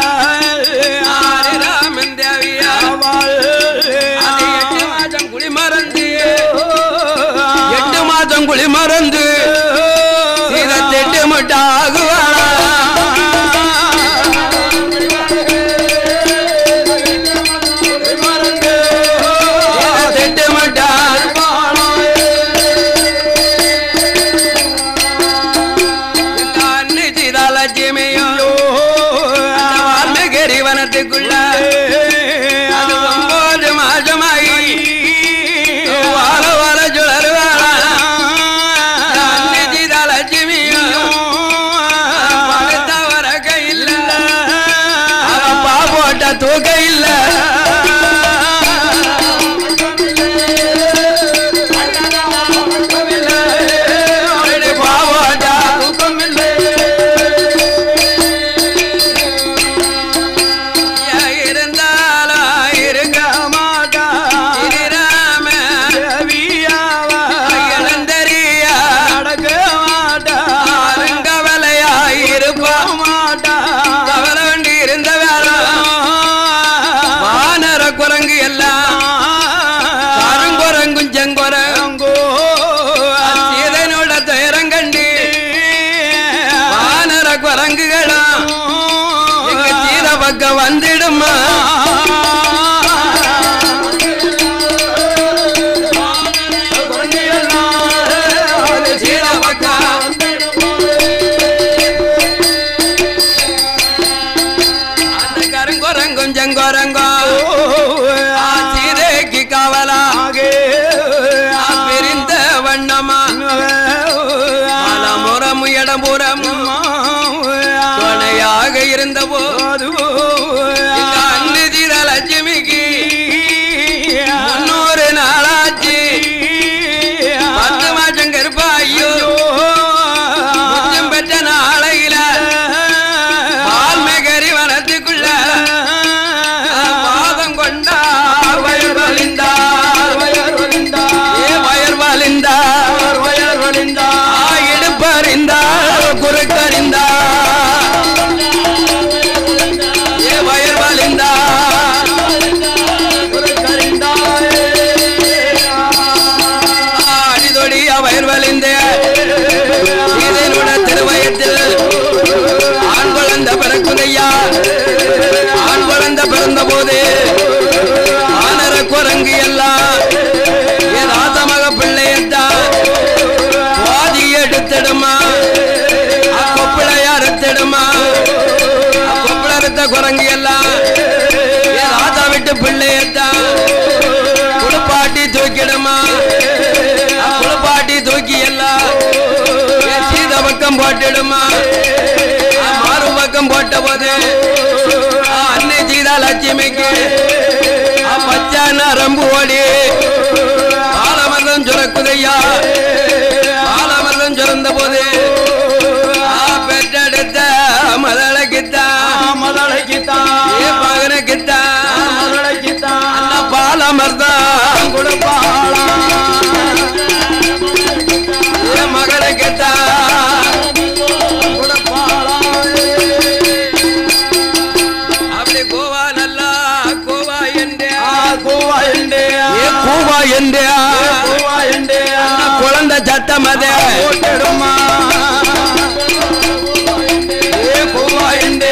ஹரிராமன் தேவியா அது எட்டு மாசம் குளிமறந்து எட்டு மாசம் குளிமறந்து இதை திட்டு முட்டாகுவாளா திட்டு முட்டாகுவாளா எங்க அண்ணி சீதாலட்சுமியும் அந்த வால்மீகரி வனத்துக்குள்ள அது ஒன்பது மாசமாகி வாழ வாழ சுழறுவாளா அண்ணி சீதாலட்சுமியும் படுத்த வரக்க இல்ல அவ போட்ட தூக்க இல்ல பாவோட்டா தூக்கம் இல்லை இருந்தாலும் இருக்க மாட்டா ஸ்ரீராம இளந்தரியா நடக்க மாட்டா அருங்கவலையாய் இருப்பா மாட்டா கவலை வேண்டி இருந்த வேலை குரங்கும் செங்கோரங்கும் சீதைக்கு காவலா பிரிந்த வண்ணமா பலமுறம் இடம்புறமும் துணையாக இருந்த போது அன்னு சீத லட்சுமிக்கு முன்னூறு நாளாச்சு பத்து மாசம் கருப்பாயோ பெற்ற நாளையில வால்மேகரி வனத்துக்குள்ள பாதம் கொண்டா வயர் வலிந்தார் வயர் வலிந்தார் வயர் வலிந்தார் வயர் வலிந்தார் இடுப்பறிந்தார் குறுக்கறிந்தார் ஏ வயர் வலிந்தார் குறுக்கறிந்தார் அடிதொடிய வயர் வலிந்த திருவயத்தில் ஆண் குழந்தை பிறக்குதையா ஆண் குழந்தை பிறந்த போது ஆனர குரங்கு எல்லாம் என் ஆசமக பிள்ளையத்தான் பாதி எடுத்திடுமா கொப்பிளை அறுத்திடுமா கொப்பிளை அறுத்த குரங்கு எல்லாம் என் ஆசா விட்டு பிள்ளையத்தான் குளிப்பாட்டி தூக்கிடுமா குளிப்பாட்டி தூக்கி எல்லாம் சீத பக்கம் போட்டுடுமா மாறு பக்கம் போட்ட போது அன்னை சீதா லட்சுமிக்கு பச்சை நரம்பு ஓடி பாலமர்தம் சுரக்குதையா பாலமர்தம் சுரந்த போது பெற்றெடுத்த மதளைக்குத்தான் மதளைக்குத்தான் மகனுக்குத்தான் மதளைக்குத்தான் பாலமர்தம் கொடுப்பாளா மகளுக்குத்தான் அப்படி கோவா நல்லா கோவா என்றே கோவா என்றே கோவா என்றே கோவா என்றே குழந்தை சத்தம் அதே போட்டிடுமா கோவா என்றே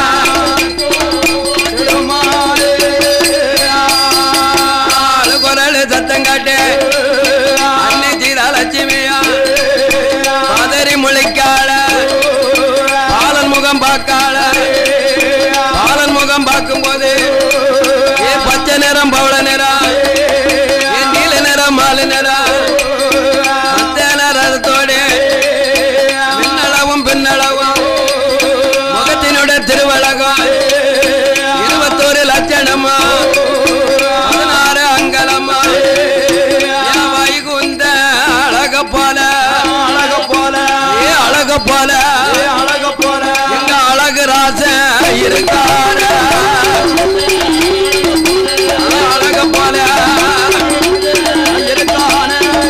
குரல் சத்தம் காட்டு அன்னை சீதா லட்சுமியா பதறி முளைக்கால பாலன் முகம் பார்க்கால பாலன் முகம் பார்க்கும் போது பச்சை நிறம் பவள நிறம் நீல நிறம் மாலை நிறம் ரத்தத்தோடு பின்னளவும் பின்னளவும் முகத்தினுடைய திருவழகம் இருபத்தோரு லட்சணமா பதினாறு அங்கலமா வைகுந்த அழக போல அழக போல அழக போல அழக போல எங்க அழகு ராச இருக்கார அழக போல இருக்கான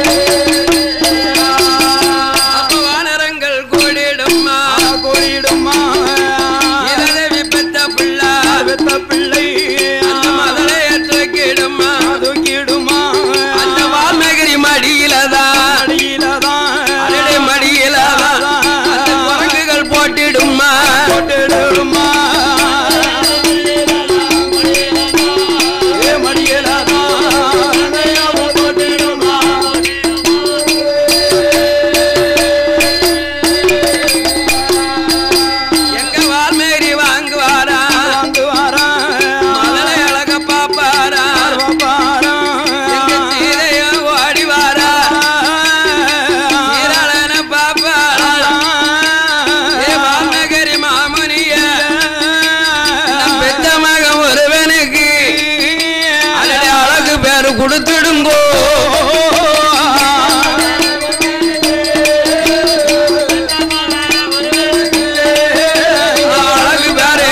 வானரங்கள் கூடிடுமா கூடிடுமா இதவி பெத்த பிள்ளை பெத்த பிள்ளை அந்த மதலை தூக்கிடுமா தூக்கிடுமா அந்த வால்மேகரி மடியிலதான் மடியிலதான் மடியிலதான் அந்த குரங்குகள் போட்டிடுமா போட்டிடுமா கொடுத்துடுங்கோ அழகு பேர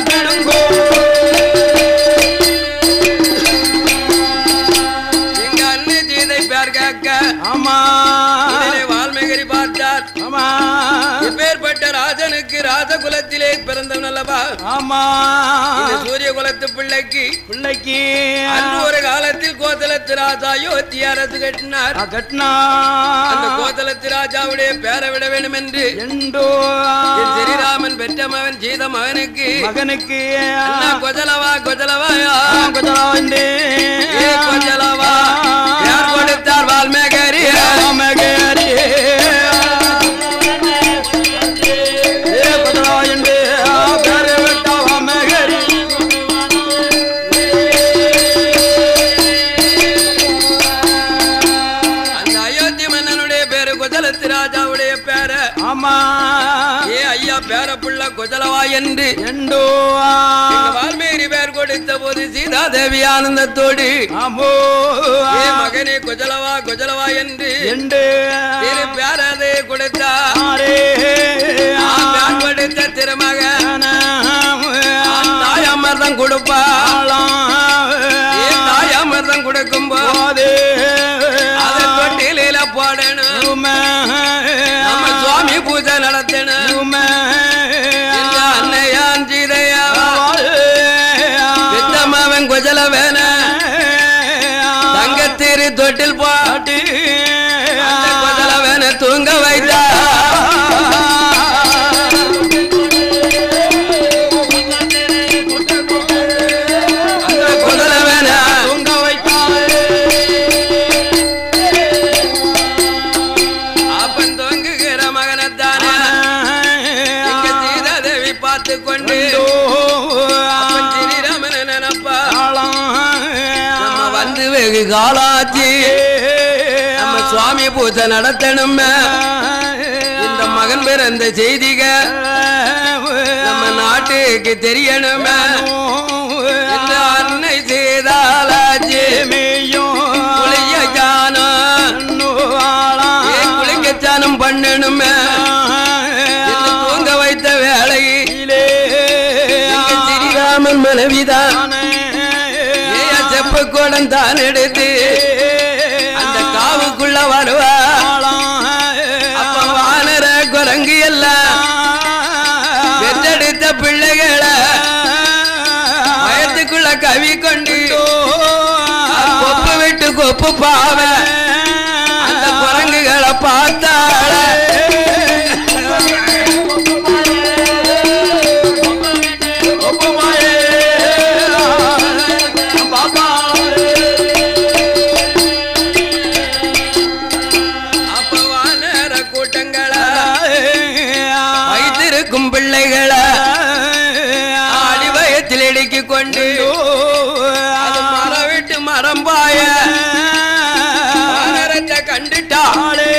எங்க அண்ணன் சீதை பேர் கேட்க ஆமா வால்மேகரி பார்த்தார் ஆமா இப்பேற்பட்ட ராஜனுக்கு ராஜகுலத்திலே பிறந்தவன் அல்லவா ஆமா சூரிய குலத்து பிள்ளைக்கு பிள்ளைக்கு அன்று ஒரு காலத்தில் கோதலத்து ராஜா யோத்தி அரசு கட்டினார் கட்டினார் அந்த கோதலத்து ராஜாவுடைய பேரை விட வேண்டும் என்று ஸ்ரீராமன் பெற்ற மகன் சீத மகனுக்கு மகனுக்கு கொஜலவா கொஜலவாயா கொஜலவா யார் கொடுத்தார் வால்மேகரி வால்மேகரி குள்ள குஜலவா என்று எண்டோ வால்மீகி பேர் கொடுத்த போது சீதா தேவி ஆனந்தத்தோடு அமோ மகனே குஜலவா குஜலவா என்று எண்டு பேரதை கொடுத்தார் கொடுத்த திருமகன் தாயமர்தம் கொடுப்பாளாம் தாயமர்தம் கொடுக்கும் போது அதை தொட்டில போடணும் நம்ம சுவாமி பூஜை நடத்தணும் அன்னையான் சீதையா வித்தமாவன் குஜல வேண தங்கத்தீரி தொட்டில் போட்டு குஜல வேண தூங்க வைத்தா காலாச்சி நம்ம சுவாமி பூஜை நடத்தணும் இந்த மகன் பேர் அந்த செய்திக நம்ம நாட்டுக்கு தெரியணும் அன்னை செய்தாலாச்சி குளிக்கச்சானம் பண்ணணும் தூங்க வைத்த வேளையிலே ஸ்ரீராமன் மனைவிதான் செப்பு கோடம் தான் எடுத்து அந்த காவுக்குள்ள வருவாளாம் அப்ப வானர குரங்கு எல்லாம் பெற்றெடுத்த பிள்ளைகளை வயத்துக்குள்ள கவி கொண்டு கொப்பு விட்டு கொப்பு பாவ அந்த குரங்குகளை பார்த்தாள பிள்ளைகளை அடிவயத்தில் இடுக்கி கொண்டு மரம் விட்டு மரம் பாய கண்டுட்டாளே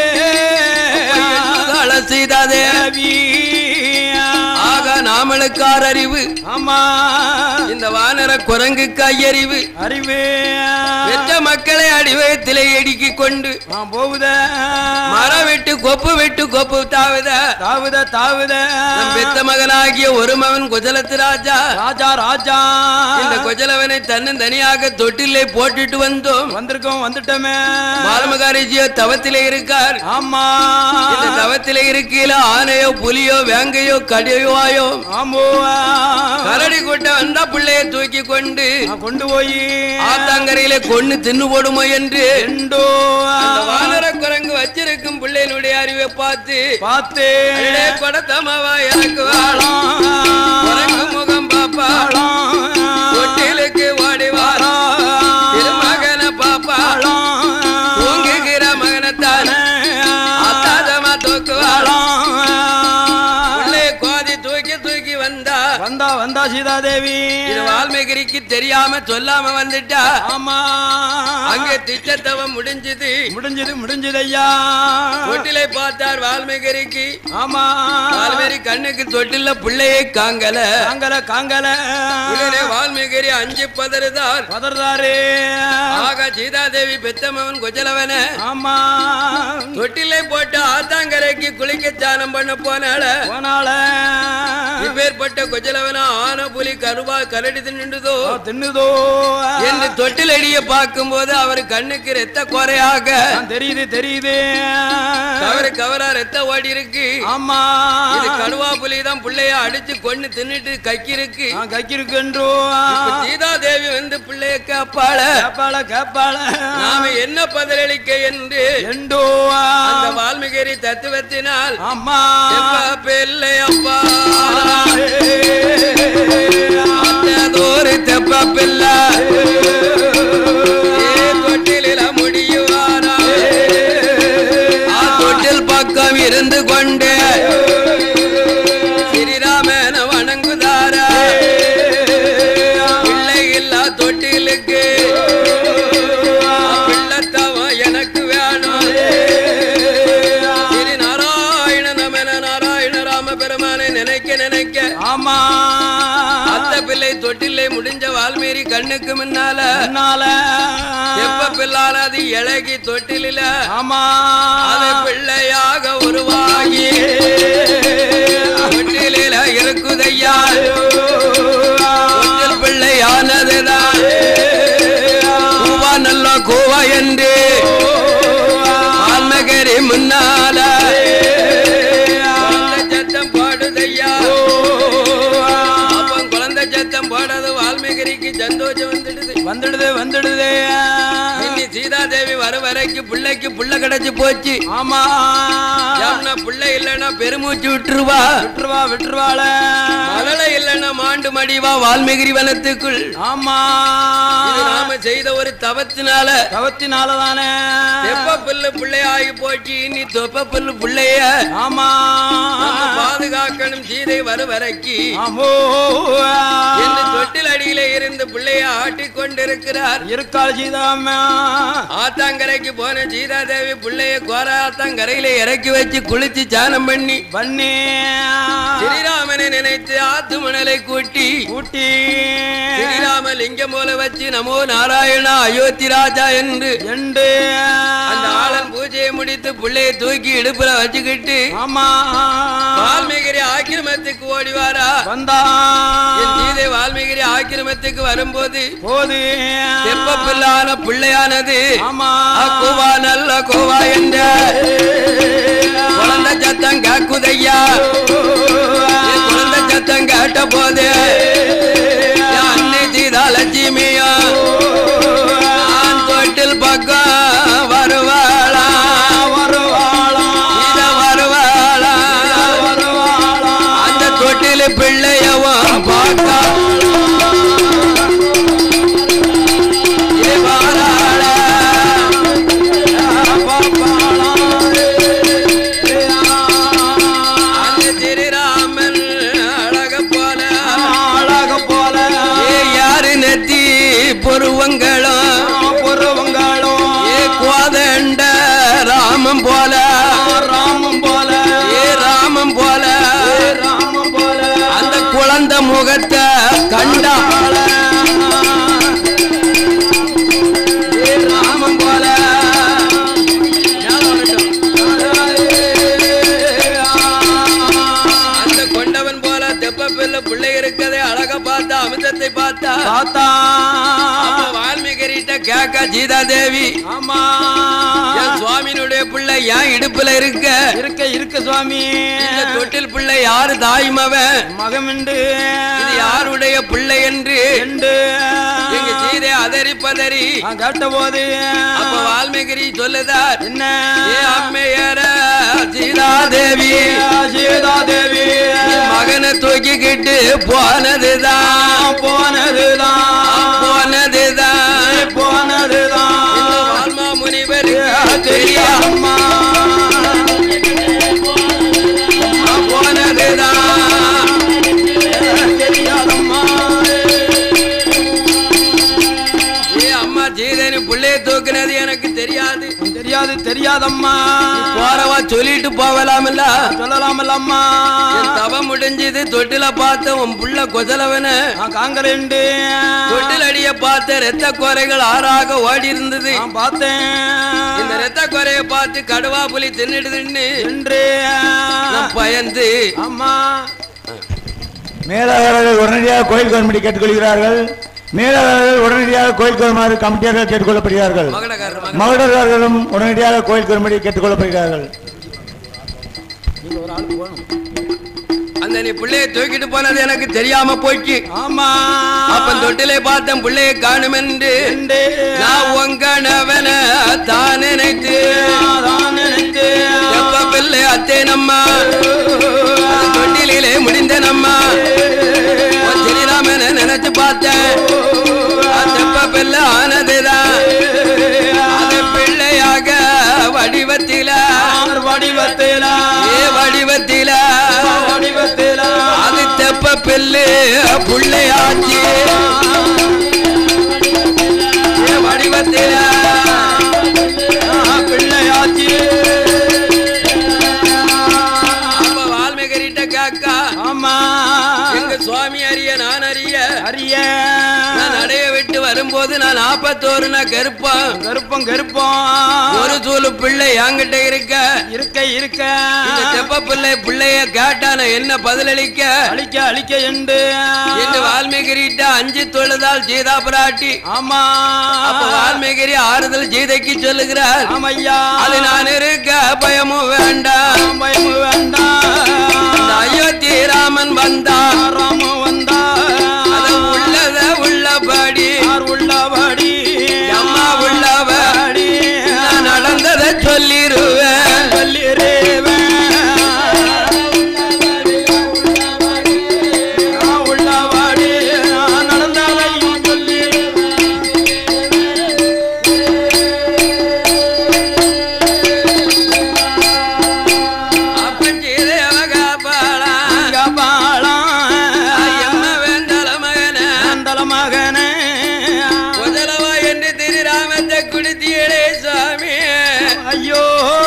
சீதா தேவி ஆக நாமளுக்கார் அறிவு ஆமா இந்த வானர குரங்கு கையறிவு அறிவு பெற்ற மக்களை அடிவயத்திலே இடுக்கி கொண்டு போகுத மரம் விட்டு கொப்பு விட்டு கொப்பு தாவுத தாவுத தாவுத பெத்த மகனாகிய ஒரு மகன் குஜலத்து ராஜா ராஜா ராஜா இந்த குஜலவனை தன்னன் தனியாக தொட்டிலே போட்டுட்டு வந்தோம் வந்திருக்கோம் வந்துட்டோமே பாலமகாரிஜியோ தவத்திலே இருக்கார் ஆமா இந்த தவத்திலே இருக்கையில ஆனையோ புலியோ வேங்கையோ கடையோயோ ஆமோ கரடி கூட்ட வந்தா பிள்ளைய தூக்கி கொண்டு கொண்டு போய் ஆத்தாங்கரையில கொண்டு தின்னு போடுமோ என்று வானர குரங்கு வச்சிருக்கும் பிள்ளையினுடைய அறிவை பார்த்து பார்த்து கொடத்தமாவா எனக்கு வாழம் குரங்கு முகம் பாப்பாளம் தொட்டிலுக்கு ஓடி வாரம் திருமகனை பாப்பாளம் தூங்குகிற மகனத்தான அத்தாதமா தூக்கு வாழம் கோதி தூக்கி தூக்கி வந்தா வந்தா வந்தா சீதா தேவி இது வால்மீகிக்கு தெரியாம சொல்லாம வந்துட்டா ஆமா அங்கே திச்சத்தவம் முடிஞ்சது முடிஞ்சது முடிஞ்சது ஐயா தொட்டிலை பார்த்தார் வால்மீகிக்கு ஆமா வால்மீகி கண்ணுக்கு தொட்டில பிள்ளையை காங்கல காங்கல காங்கல உடனே வால்மீகி அஞ்சு பதறுதார் பதறுதாரே ஆக சீதா தேவி பெத்தமவன் குஜலவன ஆமா தொட்டிலை போட்டு ஆத்தாங்கரைக்கு குளிக்க சானம் பண்ண போனால போனால இப்பேற்பட்ட குஜலவன ஆன புலி கருவா கரடி தின்னுதோ தின்னுதோ என்று தொட்டிலடிய பார்க்கும் போது அவர் கண்ணுக்கு ரத்த குறையாக தெரியுது தெரியுது கவரு கவரா ரத்த ஓடி இருக்கு ஆமா இது கடுவா புலிதான் பிள்ளைய அடிச்சு கொண்டு தின்னுட்டு கக்கி இருக்கு கக்கி இருக்கு என்றோ சீதா தேவி வந்து பிள்ளைய கேப்பாள கேப்பாள கேப்பாள நாம என்ன பதிலளிக்க என்று என்றோ அந்த வால்மீகி தத்துவத்தினால் அம்மா பிள்ளை அப்பா தெப்ப பிள்ளை தொட்டில முடியுவாரா தொட்டில் பக்கம் இருந்து கொண்டு ஸ்ரீராமன வணங்குதாரா பிள்ளை இல்லா தொட்டிலுக்கு பிள்ளைத்தவன் எனக்கு வேணும் ஸ்ரீ நாராயண நமன நாராயண ராம பெருமானை நினைக்க நினைக்க பிள்ளை தொட்டிலே முடிஞ்ச வால்மீறி கண்ணுக்கு முன்னால முன்னால எப்ப பிள்ளால அது இழகி தொட்டில ஆமா அது பிள்ளையாக உருவாகி தொட்டில இருக்குதையா தொட்டில் பிள்ளையானதுதான் கூவா நல்ல கூவா என்று ஆன்மகரி முன்னால சத்தம் பாடுதையா அப்பன் குழந்தை சத்தம் பாடாது வால்மீகிரிக்கு சந்தோஷம் வந்துடுது வந்துடுது வந்துடுது இன்னி சீதாதேவி வர வரைக்கும் பிள்ளைக்கு புள்ள கிடைச்சு போச்சு ஆமா பிள்ளை இல்லைன்னா பெருமூச்சு விட்டுருவா விட்டுருவா விட்டுருவாள மழலை இல்லைன்னா மாண்டு மடிவா வால்மீகிரி வனத்துக்குள் ஆமா நாம செய்த ஒரு தவத்தினால தவத்தினாலதானே தெப்ப புல்லு பிள்ளையாகி போச்சு இனி தொப்ப புல்லு பிள்ளைய ஆமா பாதுகாக்கணும் சீதை வர வரைக்கும் ஆமோ என்று தொட்டில் அடியிலே இருந்து பிள்ளைய ஆட்டிக் கொண்டிருக்கிறார் இருக்காள் சீதாம்மா ஆத்தாங்கரைக்கு போன சீதாதேவி பிள்ளைய கோர ஆத்தாங்கரையில இறக்கி வச்சு குளிச்சு சாணம் பண்ணி பண்ணி ஸ்ரீராமனை நினைத்து ஆத்து மணலை கூட்டி கூட்டி ஸ்ரீராம லிங்கம் போல வச்சு நமோ நாராயணா அயோத்தி ராஜா என்று என்று அந்த ஆளன் பூஜையை முடித்து பிள்ளையை தூக்கி இடுப்புல வச்சுக்கிட்டு ஆமா வால்மீகிரி ஆக்கிரமத்துக்கு ஓடிவாரா வந்தா என் சீதை வால்மீகிரி ஆக்கிரமத்துக்கு வரும்போது போது தெப்ப பிள்ளான பிள்ளையானது ஆமா கூவா நல்ல கூவா என்ற குழந்தை சத்தம் கேக்குதையா குழந்தை சத்தம் கேட்ட போது அன்னை சீதா லட்சுமியா தொட்டில் பக்கம் வருவாளா வருவாளா சீதா வருவாளா வருவாளா அந்த தொட்டில் பிள்ளையவும் பார்க்க பொருவங்களும் பொருவங்களும் ஏ கோதண்ட ராமம் போல ராமம் போல ஏ ராமம் போல ராமம் போல அந்த குழந்தை முகத்தை கண்டா ஏ ராமம் போல அந்த கொண்டவன் போல தெப்ப பிள்ளை பிள்ளை இருக்கதை அழக பார்த்தா அமிர்தத்தை பார்த்தா பார்த்தா வால்மீகிட்ட கேட்க சீதாதேவி ஆமா என் சுவாமியினுடைய பிள்ளை ஏன் இடுப்புல இருக்க இருக்க இருக்க சுவாமி இந்த தொட்டில் பிள்ளை யாரு தாய்மவன் மகமிண்டு இது யாருடைய பிள்ளை என்று என்று எங்க சீதை அதறி பதறி கேட்ட போது அப்ப வால்மீகி சொல்லுதார் என்ன ஏ அம்மையர சீதாதேவி சீதாதேவி மகனை தூக்கிக்கிட்டு போனதுதான் போனதுதான் போனதுதான் போனதுதான் வால்மா முனிவருக்கு தெரியாமா போனதுதான் தெரியாதம்மா ஏ அம்மா சீதனி பிள்ளைய தூக்குனது எனக்கு தெரியாது தெரியாது தெரியாதம்மா போறவா சொல்லிட்டு போகலாமல்ல சொல்லலாமல்லம்மா தவம் முடிஞ்சது தொட்டில பார்த்த உன் புள்ள கொசலவன காங்கரண்டு தொட்டில் அடிய பார்த்த ரத்த கோரைகள் ஆறாக ஓடி இருந்தது பார்த்தேன் இந்த ரத்த கோரையை பார்த்து கடுவா புலி தின்னுடுதுன்னு என்று பயந்து அம்மா மேலாளர்கள் உடனடியாக கோயில் கமிட்டி கேட்டுக்கொள்கிறார்கள். மேலாளர்கள் உடனடியாக கோயில் கமிட்டி கமிட்டியாக கேட்டுக்கொள்ளப்படுகிறார்கள். மகடர்களும் உடனடியாக கோயில் கமிட்டி கேட்டுக்கொள்ளப்படுகிறார்கள். அந்த நீ பிள்ளைய தூக்கிட்டு போனது எனக்கு தெரியாம போச்சு. ஆமா அப்ப தொட்டிலே பார்த்தேன் பிள்ளையை காணும் என்று நான் உங்கனவன தான் நினைத்து எப்ப பிள்ளை அத்தே நம்மா தொட்டிலே முடிந்த நம்மா ஸ்ரீராமனை நினைச்சு பார்த்தேன் எப்ப பிள்ளை ஆனதுதான் அது பிள்ளையாக வடிவத்தில வடிவத்தில ஏ வடிவத்தில வடிவத்தில அது தெப்ப பிள்ளை புள்ளையாச்சி வடிவத்தில பிள்ளையாச்சி. அப்ப வால்மீகிட்ட கேக்கா ஆமா எங்க சுவாமி அறிய நான் அறிய அறிய ஐயா நான் நடைய விட்டு வரும்போது நான் நாற்பத்தோரு நான் கருப்பம் கருப்பம் கருப்பம் ஒரு சூழு பிள்ளை என்கிட்ட இருக்க இருக்க இருக்க இந்த தெப்ப பிள்ளை பிள்ளைய கேட்டான என்ன பதிலளிக்க அழிக்க அழிக்க என்று என்று வால்மீகிட்ட அஞ்சு தொழுதால் சீதா பிராட்டி ஆமா அப்ப வால்மீகி ஆறுதல் சீதைக்கு சொல்லுகிறார் ஆமையா அது நான் இருக்க பயமும் வேண்டாம் பயமும் வேண்டாம் அயோத்தி ராமன் வந்தான் ராம வந்தா அது உள்ளத உள்ளபடி உள்ளபடி அம்மா உள்ளபடி நான் நடந்ததை சொல்லிருவேன் சொல்லிருவேன் உள்ளபடி நடந்ததையும் சொல்லி அப்ப சீதையவ காப்பாளா பாலம் எம்ம வேந்தல மகன அந்தல மகனே முதலவா என்று திருராமத்தை குடித்தீழே சுவாமி ஐயோ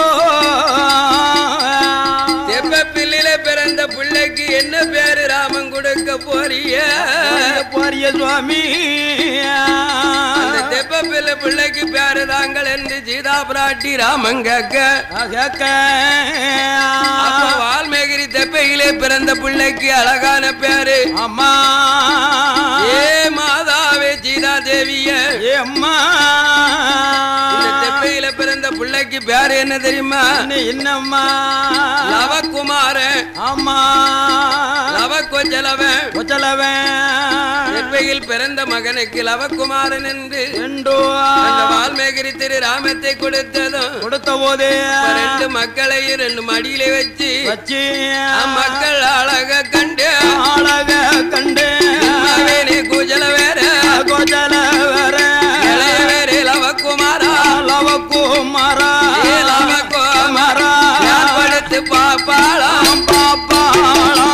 தெப்ப பிள்ளையில பிறந்த பிள்ளைக்கு என்ன பேரு ராமன் கொடுக்க போறிய போறிய சுவாமி அந்த தெப்ப பிள்ளை பிள்ளைக்கு பேரு தாங்கள் என்று சீதா பிராட்டி ராமன் கேட்க கேட்க அப்ப வால்மீகி தெப்பையிலே பிறந்த பிள்ளைக்கு அழகான பேரு அம்மா ஏ மாதாவே சீதா தேவிய ஏ அம்மா இந்த தெப்பையில பிறந்த பிள்ளைக்கு பேரு என்ன தெரியுமா என்னம்மா லவகுமாரன் ஆமா லவ கொஞ்சலவன் கொச்சலவன் தெப்பையில் பிறந்த மகனுக்கு லவகுமாரன் என்று ரெண்டோ அந்த வால்மீகி திரு ராமத்தை கொடுத்ததும் கொடுத்த போதே ரெண்டு மக்களையும் ரெண்டு மடியில வச்சு வச்சு மக்கள் அழக கண்டு அழக கண்டு மகனே குஜல வேற கொச்சல வேற இளைய வேற லவகுமாரா லவகுமாரா ஏ லவகுமாரா யார் படுத்து பாப்பாளாம் பாப்பாளா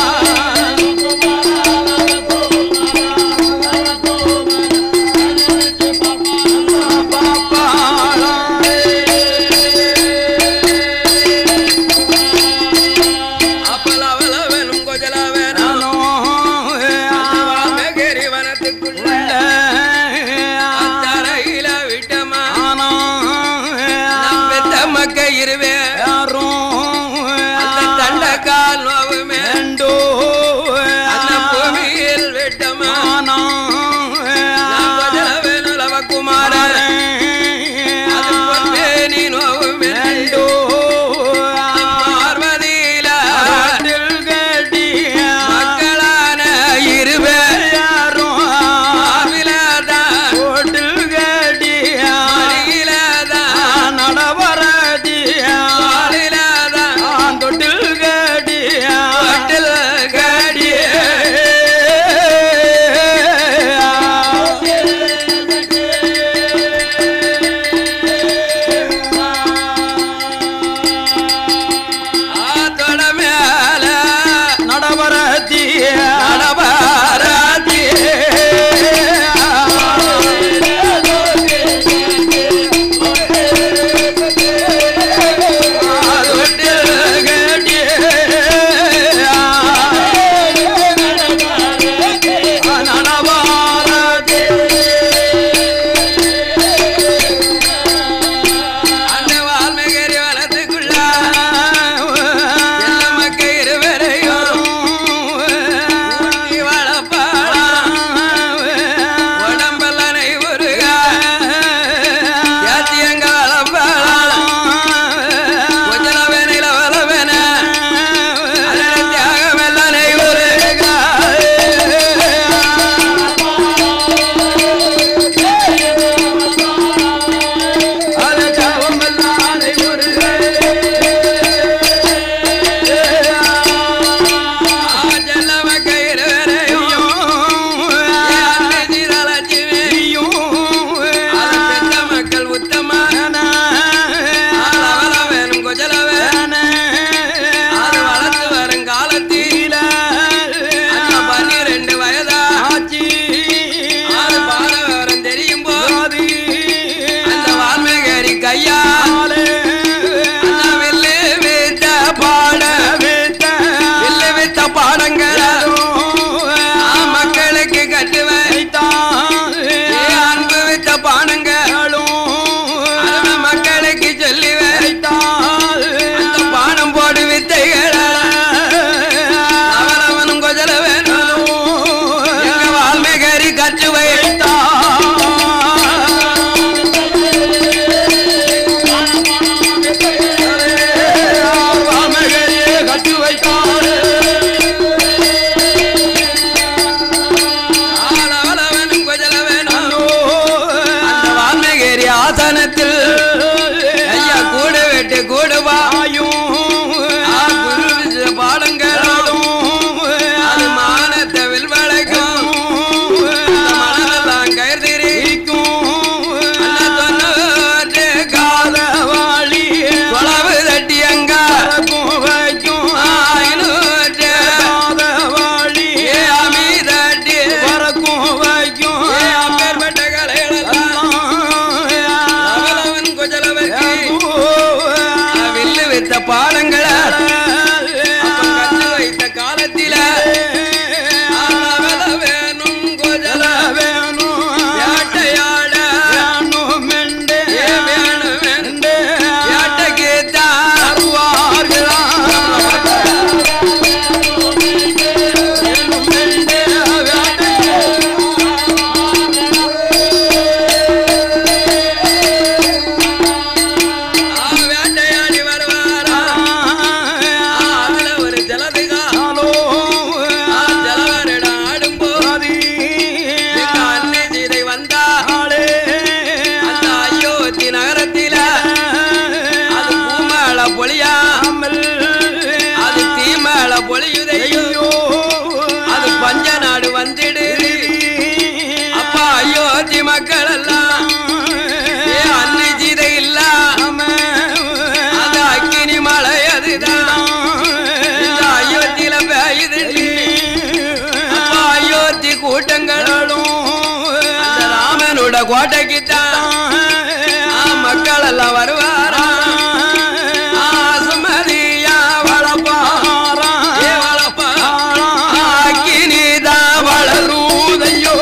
அப்பளவளவனும் கொஜலவனும் வால்மீகி வனத்துக்குள்ள அத்தரையில விட்டமா நம் பெத்த மக்க இருவே அந்த தண்டக்கால் நோவுமே அந்த பூமியில் விட்டமா நான் கொஜலவனும் லவகுமாரன் அது பொன்பேனி நோவுமே பார்வதியில மக்களான இருவே பார்விலதான் மடியிலதான் அயோத்தி மக்கள் எல்லாம் அன்னை சீதை இல்ல அது அக்கினி மலை அதுதான் இந்த அயோத்தியில பெய்யுது அயோத்தி கூட்டங்களும் ராமனோட கோட்டைக்குத்தான் மக்கள் எல்லாம் வருவாரா சுமதியா வளப்பாரா வளப்பாரா அக்கினிதா வளருதையோ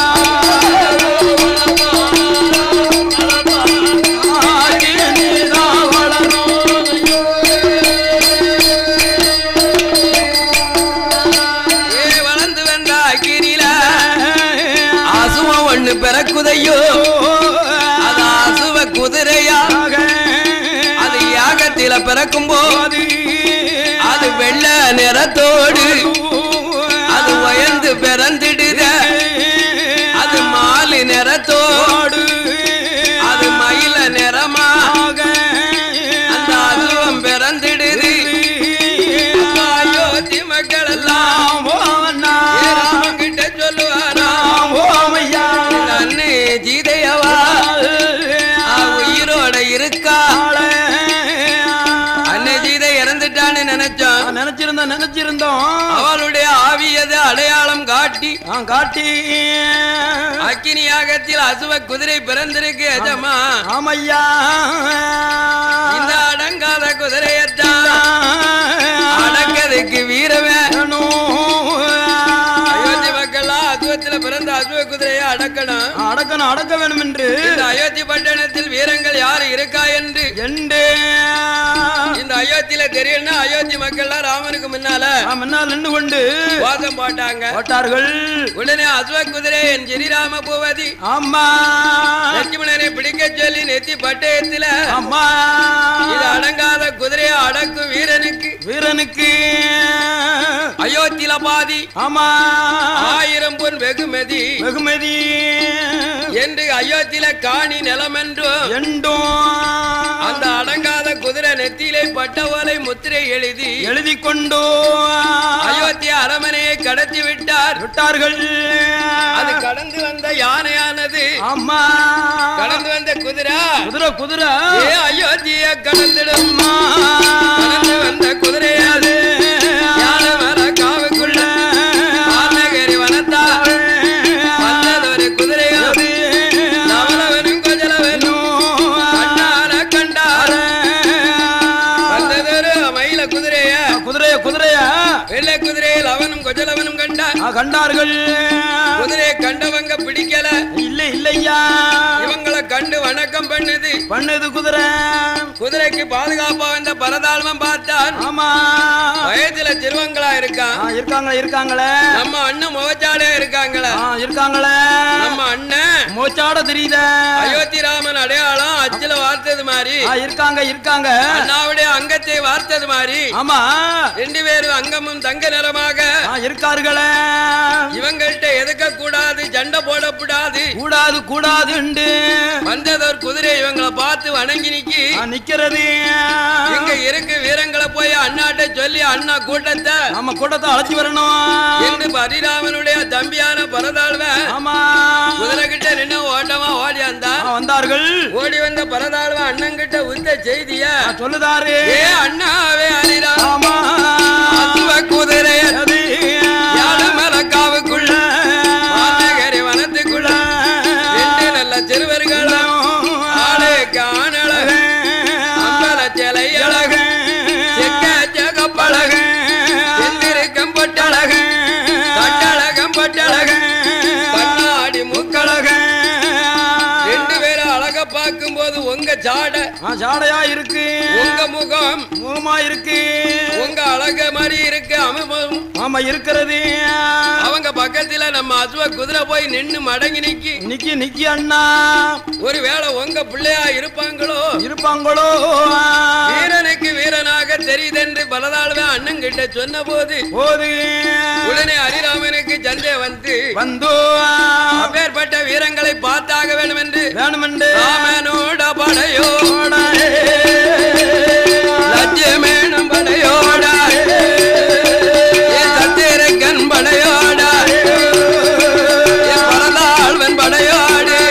பிறக்குதையோ அது அசுவ குதிரையாக அது யாகத்தில பிறக்கும் போது அது வெள்ள நிறத்தோடு அது உயர்ந்து பிறந்திடுத அது மாலி நிறத்தோடு அது மயில நிறமாக அந்த அசுவம் பிறந்திடுது அயோத்தி மக்கள் எல்லாம் கிட்ட சொல்லுவாரா ஜீதையவா உயிரோட இருக்கா அன்னை ஜீதை இறந்துட்டான்னு நினைச்சோம் நினைச்சிருந்தோம் நினைச்சிருந்தோம் அவளுடைய ஆவியது அடையாளம் காட்டி காட்டி அக்கினி யாகத்தில் அசுவ குதிரை பிறந்திருக்கு எஜமா ஆமையா இந்த அடங்காத குதிரையத்தான் அடக்கதுக்கு வீரவேணும் அசுவத்தில் பிறந்த அசுவ குதிரையை அடக்கணும் அடக்கணும் அடக்க வேண்டும் என்று இந்த அயோத்தி பட்டணத்தில் வீரங்கள் யாரு இருக்கா என்று என்று இந்த அயோத்தியில தெரியலன்னா அயோத்தி மக்கள் ராமனுக்கு முன்னால முன்னால் நின்று கொண்டு வாதம் போட்டாங்க போட்டார்கள் உடனே அசுவ குதிரை என் ஸ்ரீராம பூவதி அம்மா லட்சுமணனை பிடிக்க சொல்லி நெத்தி பட்டயத்துல அம்மா இது அடங்காத குதிரையை அடக்கும் வீரனுக்கு வீரனுக்கு அயோத்தியில பாதி ஆமா ஆயிரம் பொன் வெகுமதி வெகுமதி என்று அயோத்தியில காணி நிலம் என்றும் என்றும் அந்த அடங்காத குதிரை நெத்தியிலே பட்ட ஓலை முத்திரை எழுதி எழுதி கொண்டு அயோத்திய அரமனையை கடத்தி விட்டார் விட்டார்கள் அது கடந்து வந்த யானையானது அம்மா கடந்து வந்த குதிரை குதிரை குதிரை ஏ அயோத்திய கடந்துடுமா கடந்து வந்த குதிரையாது யானை மர காவுக்குள்ள ஆனகரி வனத்தா வந்ததொரு குதிரையாது நவலவனும் கொஜலவனும் கண்டார கண்டார வந்ததொரு மயில குதிரைய குதிரைய குதிரைய வெள்ளை குதிரையில் அவனும் கொஜலவனும் கண்டா கண்டார்கள் குதிரையை கண்டவங்க பிடிக்கல இல்ல இல்லையா இவங்களை கண்டு வணக்கம் பண்ணுது பண்ணுது குதிரை குதிரைக்கு பாதுகாப்பா வந்த பரதாழ்வன் பார்த்தான் ஆமா வயதுல சிறுவங்களா இருக்கான் இருக்காங்களே இருக்காங்களே நம்ம அண்ணன் முகச்சாடே இருக்காங்களே இருக்காங்களே நம்ம அண்ணன் மோச்சாட தெரியுத அயோத்தி ராமன் அடையாளம் அச்சில வார்த்தது மாதிரி இருக்காங்க இருக்காங்க அண்ணாவுடைய அங்கத்தை வார்த்தது மாதிரி ஆமா ரெண்டு பேரும் அங்கமும் தங்க நிறமாக இருக்கார்களே இவங்கள்ட்ட எதுக்க கூடாது சண்டை போடக்கூடாது கூடாது கூடாது வந்ததோர் குதிரை இவங்களை பார்த்து வணங்கி நிக்கி நிக்கிறது இங்க இருக்கு வீரங்களை போய் அண்ணாட்ட சொல்லி அண்ணா கூட்டத்தை நம்ம கூட்டத்தை அழைச்சி வரணும் என்று பரிராமனுடைய தம்பியான பரதாழ்வன் ஆமா குதிரை கிட்ட நின்று ஓட்டமா ஓடி வந்தா வந்தார்கள் ஓடி வந்த பரதாழ்வன் அண்ணன் கிட்ட உத்த செய்திய சொல்லுதாரு ஏ அண்ணாவே ஆமா குதிரை யாழ் மலக்காவுக்குள்ள ஆனகரி வனத்துக்குள்ள ரெண்டு நல்ல சிறுவர்களும் ஆளுக்கு ஆணழகு அம்பல சிலை அழகு செக்க செகப்பழகு செந்திருக்கம் பொட்டழகு கட்டழகம் பொட்டழகு கண்ணாடி மூக்களகு ரெண்டு பேரும் அழக பார்க்கும் போது உங்க ஜாடை ஜாடையா இருக்கு உங்க முகம் முகமா இருக்கு உங்க அழக மாதிரி இருக்கு அனுபவம் ஆமா இருக்கிறது அவங்க பக்கத்துல நம்ம அசுவ குதிரை போய் நின்னு மடங்கி நிக்கி நிக்கி நிக்கி அண்ணா ஒருவேளை உங்க பிள்ளையா இருப்பாங்களோ இருப்பாங்களோ வீரனுக்கு வீரனாக தெரியுதென்று பலதாழ்வன் அண்ணன் கிட்ட சொன்ன போது போது உடனே ஹரிராமனுக்கு சண்டை வந்து வந்து அப்பேற்பட்ட வீரங்களை பார்த்தாக வேண்டும் என்று வேணும் என்று ராமனோட படையோட லட்சுமேனும் படையோட சத்திரக்கன் படையோட பரதாழ்வன் படையோடு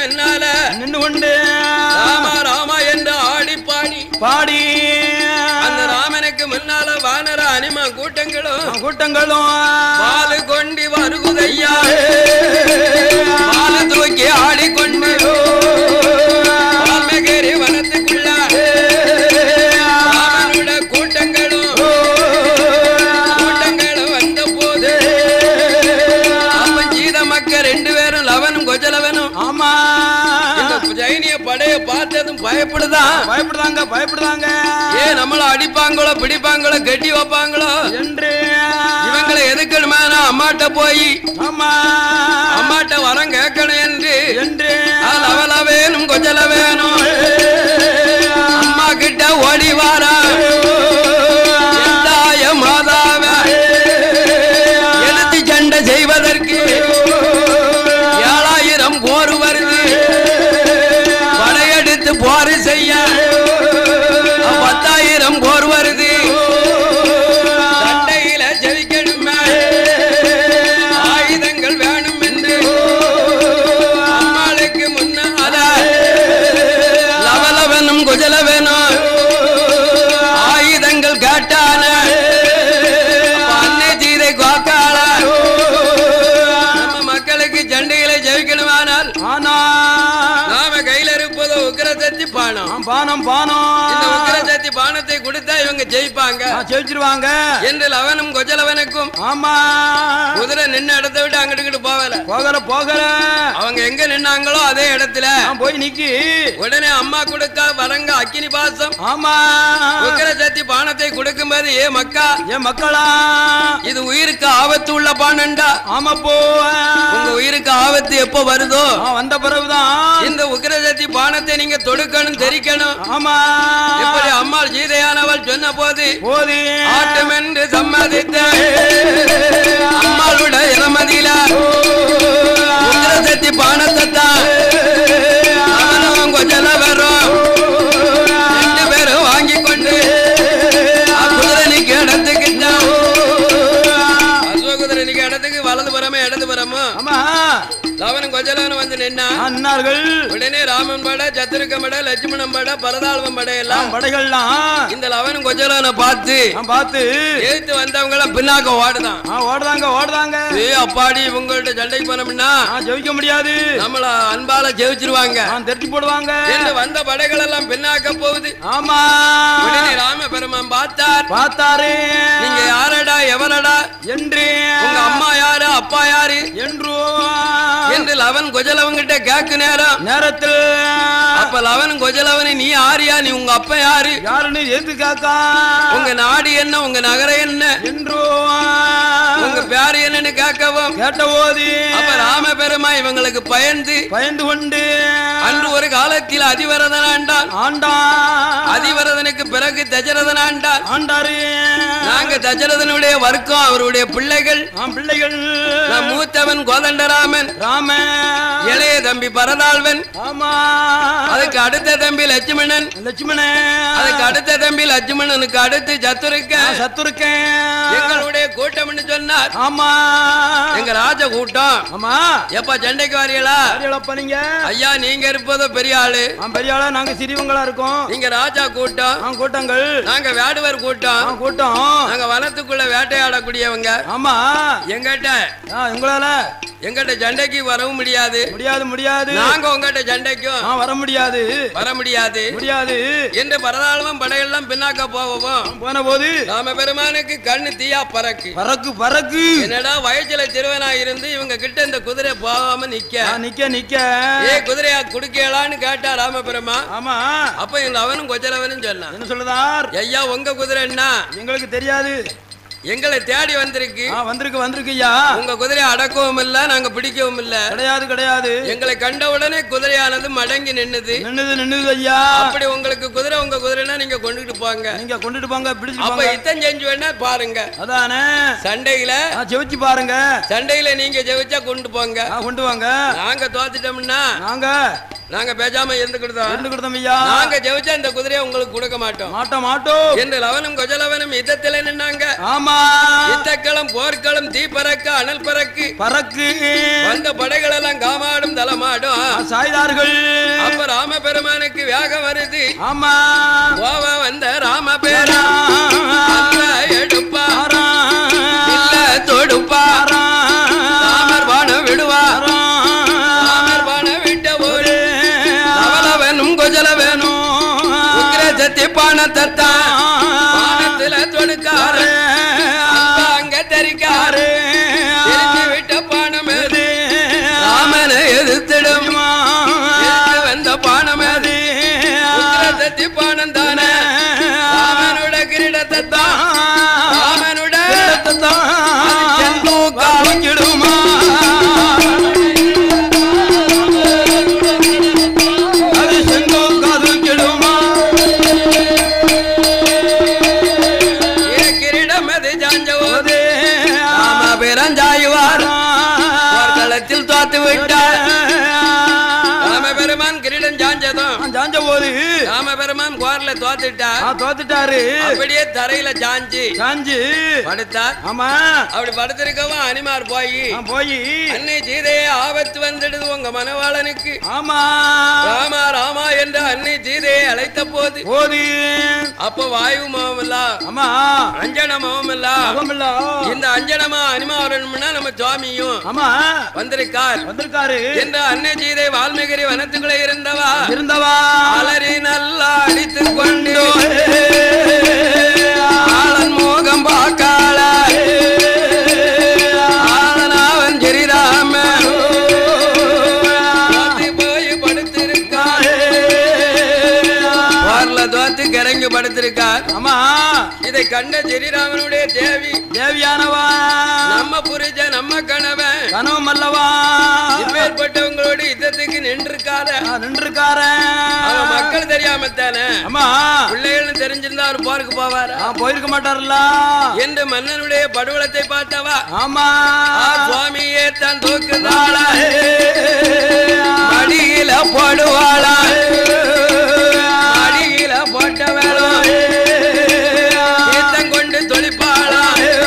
முன்னால நின்று கொண்டு ராமா ராமா என்று ஆடி பாடி பாடி அந்த ராமனுக்கு முன்னால வானர அனிம கூட்டங்களும் கூட்டங்களும் பாலு கொண்டு வருகுதையா பாலு தூக்கி ஆடிக்கொண்டு வால்மீகி வனத்துக்குள்ள ராமனோட கூட்டங்களும் கூட்டங்களும் வந்த போது அப்ப சீத மக்கள் ரெண்டு பேரும் லவனும் கொஜலவனும் ஆமா ஜைனிய படைய பார்த்ததும் பயப்படுதான் பயப்படுதாங்க பயப்படுதாங்க ஏ நம்மள அடிப்பாங்களோ பிடிப்பாங்களோ கட்டி வைப்பாங்களோ என்று இவங்களை எதுக்கணுமா அம்மாட்ட போய் ஆமா அம்மாட்ட வரம் கேட்கணும் என்று என்று லவல வேணும் கொஜல வேணும் அம்மா கிட்ட ஓடி வாரா தாய மாதாவ எழுத்து சண்டை செய்வதற்கு ஏழாயிரம் போர் வருது படையெடுத்து போர் செய்ய பத்தாயிரம் போர் வருது சண்டையில ஜெயிக்கணுமே ஆயுதங்கள் வேணும் என்று அம்மாளுக்கு முன்னால லவலவனும் குஜல வேணும் ஆயுதங்கள் காட்டான அன்னை சீதை காக்கால நம்ம மக்களுக்கு சண்டைகளை ஜெயிக்கணுமானால் ஆனா நாம கையில இருப்பது உக்கிரசக்தி பானம் பானம் பானம் இந்த உக்கிரசக்தி பானத்தை கொடுத்தா இவங்க ஜெயிப்பாங்க ஜெயிச்சிருவாங்க என்று லவனும் கொஜலவனுக்கும் ஆமா குதிரை நின்ன இடத்தை விட்டு அங்கிட்டு போகல போகல போகல அவங்க எங்க நின்னாங்களோ அதே இடத்துல போய் நிக்கி உடனே அம்மா கொடுக்க வரங்க அக்கினி பாசம் ஆமா உக்கிரசக்தி பானத்தை கொடுக்கும் போது ஏ மக்கா ஏ மக்களா இது உயிருக்கு ஆபத்து உள்ள பானண்டா ஆமா போ உங்க உயிருக்கு ஆபத்து எப்ப வருதோ வந்த பிறகுதான் இந்த உக்கிரசக்தி பானத்தை நீங்க தொடுக்கணும் தெரிக்கணும் ஆமா இப்படி அம்மா சீதையானவள் சொன்ன போது போதி ஆட்டம் என்று சம்மதித்த அம்மாளுடைய இளமதியில உக்கிரசக்தி பானத்தை தான் கொஞ்சம் வரும் ரெண்டு பேரும் வாங்கி கொண்டு குதிரைக்கு இடத்துக்கிட்டான் அசோகுதிரைக்கு இடத்துக்கு வலது புறமே இடது புறமும் ஆமா லவனும் கொஜலவனும் வந்து நின்னார்கள். உடனே ராமன் படை, சத்துருக்க படை, லட்சுமணன் படை, பரதாழ்வன் படை எல்லாம் படைகள்லாம் இந்த லவனும் கொஜலவனை பார்த்து பார்த்து எழுத்து வந்தவங்க எல்லாம் பின்னாக்க ஓடுதான் ஓடுதாங்க ஓடுதாங்க ஏ அப்பாடி உங்கள்ட்ட சண்டைக்கு போனோம்னா ஜெயிக்க முடியாது, நம்மள அன்பால ஜெயிச்சிருவாங்க, தெரிஞ்சு போடுவாங்க என்று வந்த படைகள் எல்லாம் பின்னாக்க போகுது. ஆமா உடனே ராம பெருமான் பார்த்தார். பார்த்தாரு, நீங்க யாரடா எவரடா என்று, உங்க அம்மா யாரு அப்பா யாரு என்று என்று லவன் கொஜலவன் கிட்ட கேக்கு நேரம் நேரத்தில் அப்ப லவன் கொஜலவனை நீ யாரியா, நீ உங்க அப்பா யாரு யாருன்னு எது காக்கா, உங்க நாடு என்ன, உங்க நகரம் என்ன என்று உங்க பேரு என்னன்னு கேட்கவும் கேட்ட போது அப்ப ராம பெருமா இவங்களுக்கு பயந்து பயந்து கொண்டு அன்று ஒரு காலத்தில் அதிவரதன் ஆண்டான். ஆண்டான் அதிவரதனுக்கு பிறகு தசரதன் ஆண்டான். ஆண்டாரு. நாங்க தசரதனுடைய வர்க்கம், அவருடைய பிள்ளைகள் பிள்ளைகள் மூத்தவன் கோதண்டராமன், ராம இளைய தம்பி பரதாழ்வன், ஆமா அதுக்கு அடுத்த தம்பி லட்சுமணன், லட்சுமணன் அதுக்கு அடுத்த தம்பி லட்சுமணனுக்கு அடுத்து சத்துருக்க சத்துருக்க எங்களுடைய கூட்டம் சொன்னார். ஆமா எங்க ராஜ கூட்டம். ஆமா எப்ப சண்டைக்கு வரீங்களா? நீங்க ஐயா நீங்க இருப்பதோ பெரிய ஆளு, பெரிய ஆளா, நாங்க சிறியவங்களா இருக்கோம். நீங்க ராஜா கூட்டம், கூட்டங்கள் நாங்க வேடுவர் கூட்டம், கூட்டம் நாங்க வனத்துக்குள்ள வேட்டையாடக்கூடியவங்க. ஆமா எங்கிட்ட எங்களால எங்கிட்ட சண்டைக்கு வரவும் முடியாது முடியாது முடியாது நாங்க உங்ககிட்ட சண்டைக்கும் வர முடியாது வர முடியாது முடியாது என்று பரதாளமும் படையெல்லாம் பின்னாக்க போவோம். போன போது நாம பெருமானுக்கு கண்ணு தீயா பறக்கு பறக்கு பறக்கு என்னடா வயசுல சிறுவனா இருந்து இவங்க கிட்ட இந்த குதிரை போகாம நிக்க நிக்க நிக்க ஏ குதிரையா குடுக்கலான்னு கேட்டா ராம பெருமா. ஆமா அப்ப இவங்க அவனும் கொச்சலவனும் சொன்னான். என்ன சொல்லுதார்? ஐயா உங்க குதிரை என்ன எங்களுக்கு தெரியாது, எங்களை தேடி வந்திருக்கு வந்திருக்கு வந்திருக்கு ஐயா. உங்க குதிரையை அடக்கவும் இல்ல, நாங்க பிடிக்கவும் இல்ல. கிடையாது கிடையாது. எங்களை கண்ட உடனே குதிரையானது மடங்கி நின்னுது நின்னுது நின்னுது ஐயா. அப்படி உங்களுக்கு குதிரை உங்க குதிரைனா நீங்க கொண்டுட்டு போங்க, நீங்க கொண்டுட்டு போங்க, பிடிச்சு அப்ப இத்தம் செஞ்சு வேணா பாருங்க. அதானே சண்டையில ஜெயிச்சு பாருங்க, சண்டையில நீங்க ஜெயிச்சா கொண்டு போங்க, கொண்டு வாங்க. நாங்க தோத்துட்டோம்னா நாங்க நாங்க பேசாம இருந்துக்கிட்டோம் இருந்துக்கிட்டோம் ஐயா. நாங்க ஜெயிச்சா இந்த குதிரையை உங்களுக்கு கொடுக்க மாட்டோம் மாட்டோம் மாட்டோம் என்று லவனும் கொஜலவனும் யுத்தத்தில நின்னாங்க. ஆமா யுத்தக்களம் போர்க்களம் தீ பறக்க அனல் பறக்கு பறக்கு வந்த படைகள் எல்லாம் காமாடும் தலமாடும் சாய்தார்கள். அப்ப ராம பெருமானுக்கு வேகம் வருது. ஆமா கோவ வந்த ராம பேரா எடுப்பா இல்ல தொடுப்பா ராமர் பானம் விடுவா ராமர் பானம் விட்ட ஒரு லவலவனும் கொஜல வேணும் உக்கிர சத்தி பானத்தா பானத்துல தொடுக்காரு அங்க தரிக்காரு தெரிஞ்சு விட்ட பானம் எது ராமனை எதிர்த்திடும் வந்த பானம் எது உக்கிர சத்தி பானம் தானே ராமனோட கிரீடத்தை தான் ராமனோட செந்தூக்கிடுமா அது செந்தூக்கிடுமா கிரீடம் அது ஜாஞ்சவோது ராம பெருஞ்சாயுவார் களத்தில் தோத்து விட்டார். ராம பெருமான் கிரீடம் ஜாஞ்சதும் ஜாஞ்ச போது ராம பெருமான் கோர்ல தோத்துட்டார். தோத்துட்டாரு. அப்படியே தரையில ஜாஞ்சி ஜாஞ்சி படுத்தார். ஆமா அப்படி படுத்திருக்கவும் அனிமார் போய் போய் அன்னை சீதையை ஆபத்து வந்துடுது உங்க மனவாளனுக்கு. ஆமா ராமா ராமா என்று அன்னை சீதையை அழைத்த போது போது அப்ப வாயு மோகம் இல்ல ஆமா அஞ்சன மோகம் இல்ல இந்த அஞ்சனமா அனிமாவரணும்னா நம்ம சுவாமியும் ஆமா வந்திருக்கார் வந்திருக்காரு என்று அன்னை சீதை வால்மீகி வனத்துக்குள்ளே இருந்தவா இருந்தவா அலறி நல்லா அடித்து கொண்டு ஆளன் மோகம் பார்க்காள ஆளனாவன் ஜெரிராம போய் படுத்திருக்கார். வார்ல தோத்து கிறங்கி படுத்திருக்கார். ஆமா இதை கண்ட ஜெரிராமனுடைய தேவி தேவியானவா நம்ம புரிஜ நம்ம கணவன் கனவும் அல்லவா இப்பேற்பட்டவங்களோட யுத்தத்துக்கு நின்றுக்கார நின்றுக்கார அவன் மக்கள் தெரியாம தானே ஆமா பிள்ளைகள் தெரிஞ்சிருந்தா அவர் போருக்கு போவாரா போயிருக்க மாட்டார்ல என்று மன்னனுடைய படுவளத்தை பார்த்தவா ஆமா சுவாமியே தான் தூக்குதாளா மடியில போடுவாளா மடியில போட்ட வேணும் தீர்த்தம் கொண்டு தொளிப்பாளா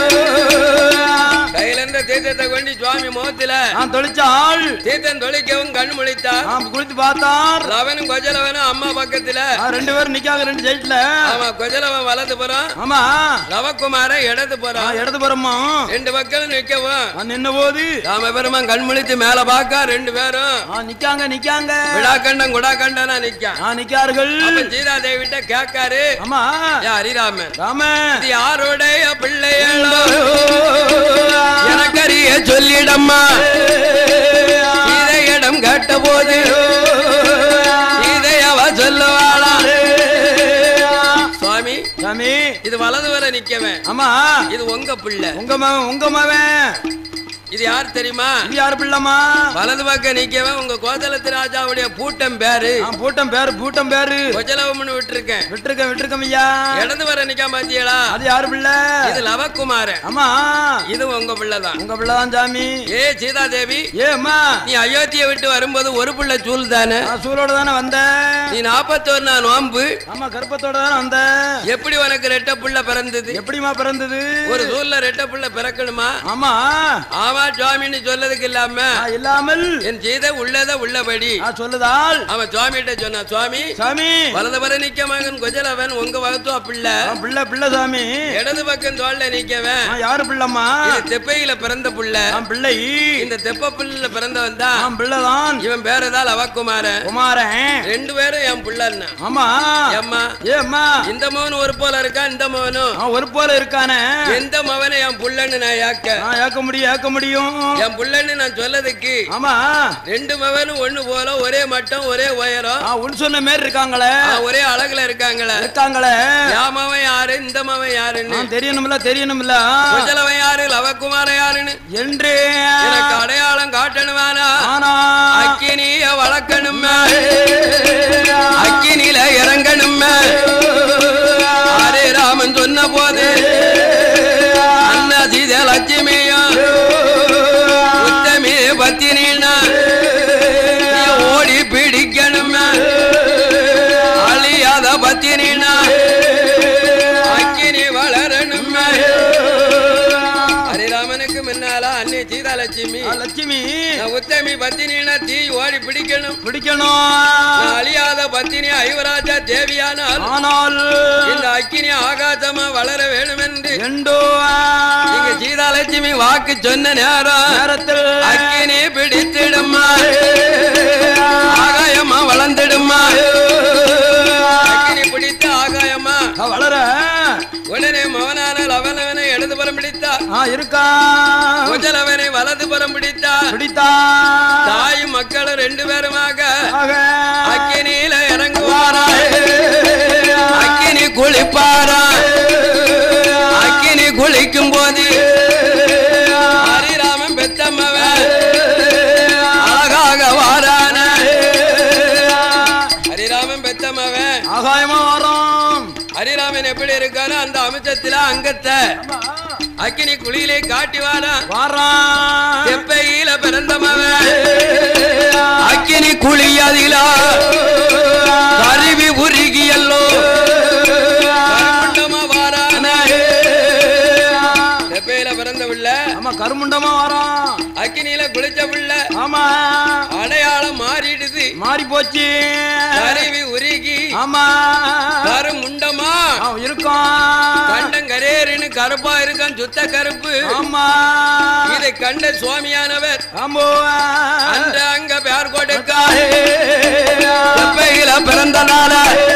கையில இருந்த தீர்த்தத்தை கொண்டு சுவாமி முகத்துல தொளிச்சாள். தீர்த்தம் தொளிக்கவும் கண் முழித்தார். குளித்து பார்த்தார். லவனும் கொஜலவனும் அம்மா பக்கத்துல ரெண்டு பேரும் நிக்காங்க ரெண்டு சைட்ல. ஆமா கொஜலவன் வலது புறம் ஆமா லவகுமாரன் இடது புறம் இடது புறமா ரெண்டு பக்கம் நிக்கவும் நின்ன போது ராம பெருமான் கண் முழித்து மேல பாக்க ரெண்டு பேரும் நிக்காங்க நிக்காங்க விடாக்கண்டம் குடாக்கண்டனா நிக்கா நிக்கார்கள். சீதா தேவிட்ட கேட்காரு. ஆமா ஹரிராமன் ராம இது யாருடைய பிள்ளைகளோ எனக்கறிய சொல்லிடம்மா இதையிடம் கேட்ட போது இதை அவ சொல்லுவாளா சுவாமி சாமி இது வலது வர நிக்கவன். ஆமா இது உங்க பிள்ளை உங்க மகன் உங்க மகன் இது யார் தெரியுமா? இது யாரு பிள்ளைமா? வலது பக்கம் நிக்கவன் உங்க கோதலத்து ராஜாவுடைய பூட்டம் பேரு. பூட்டம் பேரு பூட்டம் பேரு கொஜலவம்னு விட்டுருக்கேன் விட்டுருக்கேன் விட்டுருக்கேன் ஐயா. இடது வர நிக்காம பாத்தியலா? அது யாரு பிள்ளை? இது லவகுமார. ஆமா இது உங்க பிள்ளைதான். உங்க பிள்ளைதான் சாமி. ஏ சீதா தேவி ஏமா நீ அயோத்தியை விட்டு வரும்போது ஒரு பிள்ளை சூழ் தானே? சூழோட தானே வந்த. நீ நாப்பத்தோரு நாள் நோம்பு. ஆமா கர்ப்பத்தோட தானே வந்த. எப்படி உனக்கு ரெட்ட புள்ள பிறந்தது? எப்படிமா பிறந்தது? ஒரு சூழ்ல ரெட்ட புள்ள பிறக்கணுமா? ஆமா ஆமா சுவாமின்னு சொல்லதுக்கு இல்லாம இல்லாமல் என் சீதை உள்ளத உள்ளபடி சொல்லுதால் அவன் சுவாமிகிட்ட சொன்ன சுவாமி சாமி வலது வர நிக்க மகன் கொஜலவன் உங்க வகுத்துவா பிள்ளை பிள்ளை பிள்ளை சாமி. இடது பக்கம் தோல்ல நிக்கவன் யாரு பிள்ளைமா? தெப்பையில பிறந்த புள்ள பிள்ளை. இந்த தெப்ப பிள்ளைல பிறந்தவன் தான் பிள்ளைதான். இவன் பேரதால் அவகுமாரன் குமாரன். ரெண்டு பேரும் என் பிள்ளைன்னா. ஆமா ஏம்மா ஏம்மா இந்த மகன் ஒரு போல இருக்கா இந்த மகனும் ஒரு போல இருக்கானே. எந்த மகனை என் புள்ளன்னு நான் ஏக்க ஏக்க முடியும் ஏக்க முடியும் என் புள்ளன்னு நான் சொல்லதுக்கு. ஆமா ரெண்டு மகனும் ஒண்ணு போல ஒரே மட்டம் ஒரே உயரம் ஒன்னு சொன்ன மாதிரி இருக்காங்களே. ஒரே அழகுல இருக்காங்களே இருக்காங்களே. என் மவன் யாரு இந்த மவன் யாருன்னு தெரியணும்ல தெரியணும்ல. கொஜலவன் யாரு லவகுமார யாருன்னு என்று எனக்கு அடையாளம் காட்டணுமானா அக்கினிய வளர்க்கணும் அக்கினியில இறங்கணும். ஹரே ராமன் சொன்ன போது அண்ணா சீதை லட்சுமியும் உத்தமி பத்தினா ஓடி பிடிக்கணும். பத்தினா அக்கினி வளரணும் ஹரிராமனுக்கு முன்னால அன்னை சீதா லட்சுமி லட்சுமி உத்தமி பத்தினா தீ ஓடி பிடிக்கணும் பிடிக்கணும் அழியாத பத்தினி ஐவராஜா தேவியானால் ஆனால் இந்த அக்கினி ஆகாசமா வளர வேணும் என்று எண்டோ நீங்க சீதா லட்சுமி வாக்கு சொன்ன நேரம் நேரத்தில் அக்கினி பிடித்திடுமா ஆகாயமா வளர்ந்துடுமா அக்கினி பிடித்த ஆகாயமா வளர உடனே மவனான லவனவனை இடது புறம் பிடித்தா இருக்கா குஜலவனை வலது புறம் பிடித்தா பிடித்தா தாயும் மக்களும் ரெண்டு பேருமாக அக்கினியில இறங்குவாரா அக்கினி குளிப்பாரா அக்கினி குளிக்கும் போது ஹரிராமன் பெத்தம்மவன் அழகாக வாரான ஹரிராமன் பெத்தம்மவன் ஆகாயமா வரும் ஹரிராமன் எப்படி இருக்கானோ அந்த அம்சத்தில அங்கத்தை அக்கினி குளியிலே காட்டி வாரா வாரான் செப்பையில பிறந்தமவன் அக்கினி குளியதிலா கருவி உருகியல்லோ கருமுண்டமா வாரான செப்பையில பிறந்த பிள்ளை ஆமா கருமுண்டமா வரும் அக்கினியில குளிச்ச பிள்ளை ஆமா அடையாளம் மாறிடுது மாறி போச்சு கருவி உருகி ஆமா கருமுண்டமா இருக்கும் கண்டம் கரேருன்னு கருப்பா இருக்கான் சுத்த கருப்பு ஆமா இதை கண்ட சுவாமியானவர் ஆம்போ அந்த அங்க பேர் கொடுக்காரு பிறந்தனால